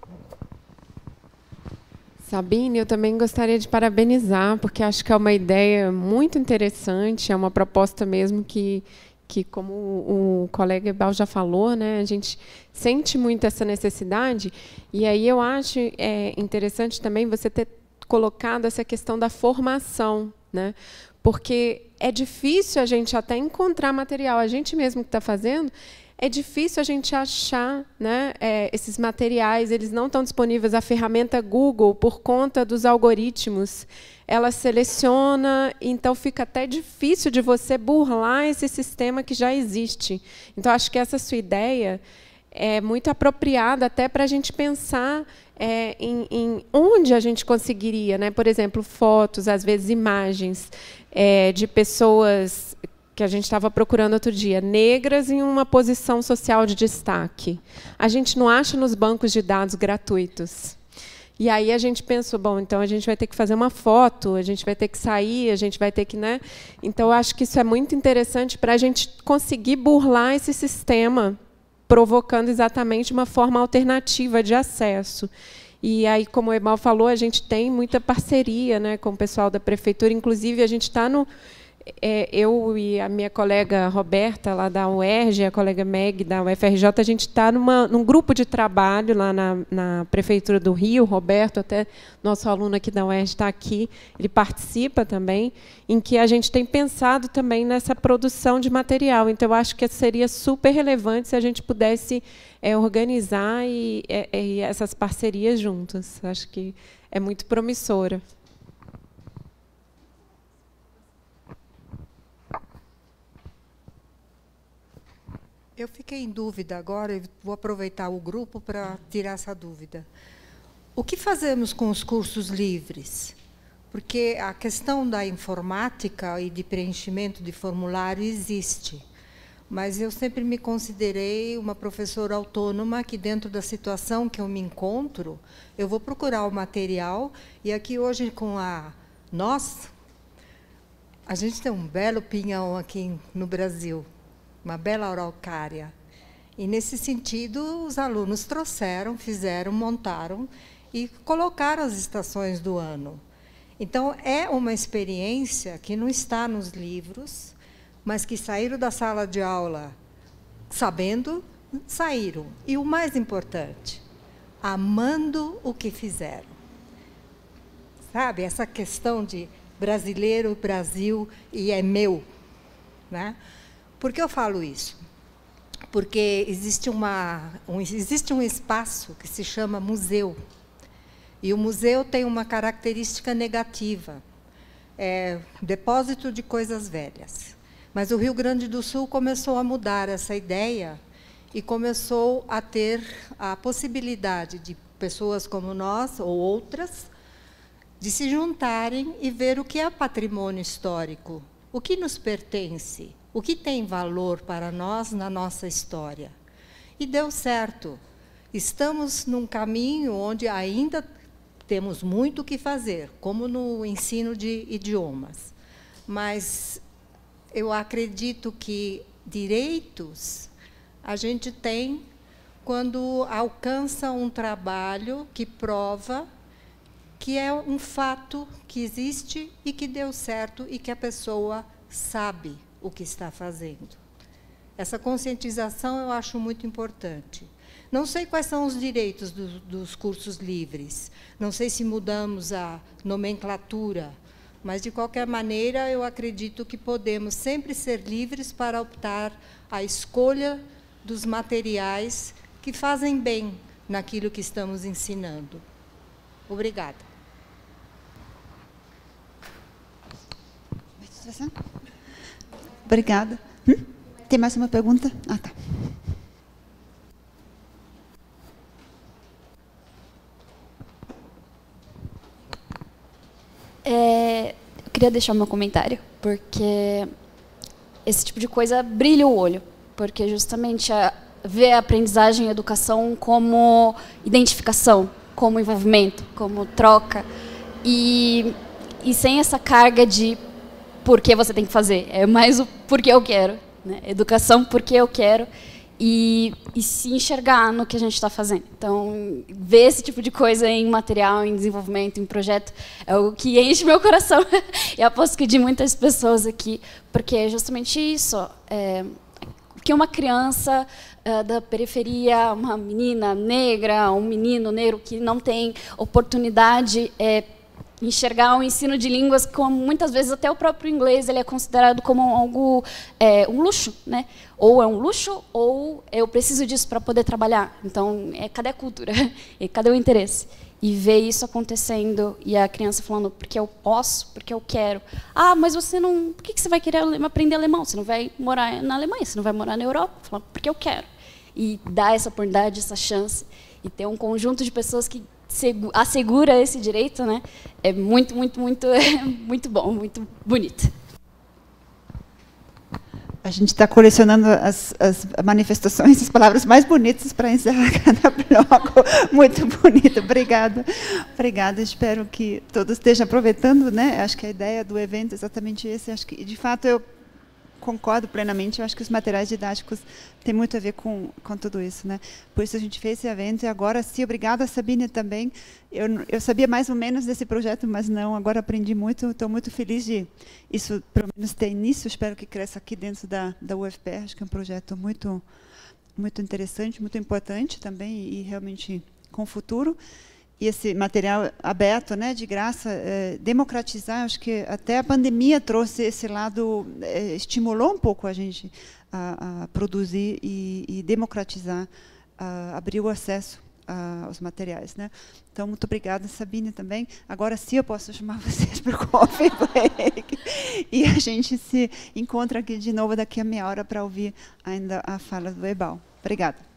Sabine, eu também gostaria de parabenizar, porque acho que é uma ideia muito interessante, é uma proposta mesmo que que, como o colega Ebal já falou, né, a gente sente muito essa necessidade, e aí eu acho é, interessante também você ter colocado essa questão da formação, né, porque é difícil a gente até encontrar material, a gente mesmo que está fazendo, é difícil a gente achar, né, é, esses materiais, eles não estão disponíveis. A ferramenta Google, por conta dos algoritmos, ela seleciona, então fica até difícil de você burlar esse sistema que já existe. Então, acho que essa sua ideia é muito apropriada até para a gente pensar é, em, em onde a gente conseguiria, né? Por exemplo, fotos, às vezes imagens é, de pessoas que a gente estava procurando outro dia, negras em uma posição social de destaque. A gente não acha nos bancos de dados gratuitos. E aí a gente pensou, bom, então a gente vai ter que fazer uma foto, a gente vai ter que sair, a gente vai ter que, né? Então eu acho que isso é muito interessante para a gente conseguir burlar esse sistema, provocando exatamente uma forma alternativa de acesso. E aí, como o Ebal falou, a gente tem muita parceria, né, com o pessoal da prefeitura. Inclusive, a gente está no É, eu e a minha colega Roberta, lá da U E R J, a colega Meg, da U F R J, a gente está num grupo de trabalho lá na, na Prefeitura do Rio. Roberto, até nosso aluno aqui da U E R J, está aqui, ele participa também, em que a gente tem pensado também nessa produção de material. Então, eu acho que seria super relevante se a gente pudesse é, organizar e, é, e essas parcerias juntas. Acho que é muito promissora. Eu fiquei em dúvida agora, e vou aproveitar o grupo para tirar essa dúvida. O que fazemos com os cursos livres? Porque a questão da informática e de preenchimento de formulário existe, mas eu sempre me considerei uma professora autônoma que, dentro da situação que eu me encontro, eu vou procurar o material, e aqui hoje, com a nós, a gente tem um belo pinhão aqui no Brasil, uma bela araucária. E, nesse sentido, os alunos trouxeram, fizeram, montaram e colocaram as estações do ano. Então, é uma experiência que não está nos livros, mas que saíram da sala de aula sabendo, saíram. E o mais importante, amando o que fizeram. Sabe, essa questão de brasileiro, Brasil e é meu, né? Por que eu falo isso? Porque existe, uma, um, existe um espaço que se chama museu. E o museu tem uma característica negativa. É depósito de coisas velhas. Mas o Rio Grande do Sul começou a mudar essa ideia e começou a ter a possibilidade de pessoas como nós, ou outras, de se juntarem e ver o que é patrimônio histórico, o que nos pertence, O que tem valor para nós na nossa história? E deu certo. Estamos num caminho onde ainda temos muito o que fazer, como no ensino de idiomas. Mas eu acredito que direitos a gente tem quando alcança um trabalho que prova que é um fato que existe e que deu certo e que a pessoa sabe o que está fazendo. Essa conscientização eu acho muito importante. Não sei quais são os direitos do, dos cursos livres, não sei se mudamos a nomenclatura, mas, de qualquer maneira, eu acredito que podemos sempre ser livres para optar a escolha dos materiais que fazem bem naquilo que estamos ensinando. Obrigada. Obrigada. Hum? Tem mais uma pergunta? Ah, tá. É, eu queria deixar o meu comentário, porque esse tipo de coisa brilha o olho, porque justamente a, ver a aprendizagem e a educação como identificação, como envolvimento, como troca, e, e sem essa carga de por que você tem que fazer, é mais o porque eu quero, né? Educação porque eu quero, e, e se enxergar no que a gente está fazendo. Então, ver esse tipo de coisa em material, em desenvolvimento, em projeto, é o que enche meu coração. E aposto que de muitas pessoas aqui, porque é justamente isso. É, que uma criança uh, da periferia, uma menina negra, um menino negro que não tem oportunidade, é, enxergar o ensino de línguas como, muitas vezes, até o próprio inglês ele é considerado como algo, é, um luxo, né? Ou é um luxo, ou eu preciso disso para poder trabalhar. Então, é, cadê a cultura? E cadê o interesse? E ver isso acontecendo, e a criança falando, porque eu posso, porque eu quero. Ah, mas você não... Por que você vai querer aprender alemão? Você não vai morar na Alemanha, você não vai morar na Europa? Falando, porque eu quero. E dar essa oportunidade, essa chance, e ter um conjunto de pessoas que assegura esse direito, né? É muito, muito, muito, é muito bom, muito bonito. A gente está colecionando as, as manifestações, as palavras mais bonitas para encerrar cada bloco. Muito bonito, obrigada. Obrigada, espero que todos estejam aproveitando, né? Acho que a ideia do evento é exatamente esse. Acho que, de fato, eu concordo plenamente. Eu acho que os materiais didáticos têm muito a ver com, com tudo isso, né? Por isso a gente fez esse evento. E agora, sim, obrigada, Sabine, também. Eu, eu sabia mais ou menos desse projeto, mas não, agora aprendi muito. Estou muito feliz de isso, pelo menos, ter início. Espero que cresça aqui dentro da, da U F P R. Acho que é um projeto muito, muito interessante, muito importante também, e realmente com futuro. E esse material aberto, né, de graça, é, democratizar, acho que até a pandemia trouxe esse lado, é, estimulou um pouco a gente a, a produzir e, e democratizar, a, abrir o acesso a, aos materiais, né? Então, muito obrigada, Sabine, também. Agora sim eu posso chamar vocês para o coffee break. E a gente se encontra aqui de novo daqui a meia hora para ouvir ainda a fala do Ebal. Obrigada.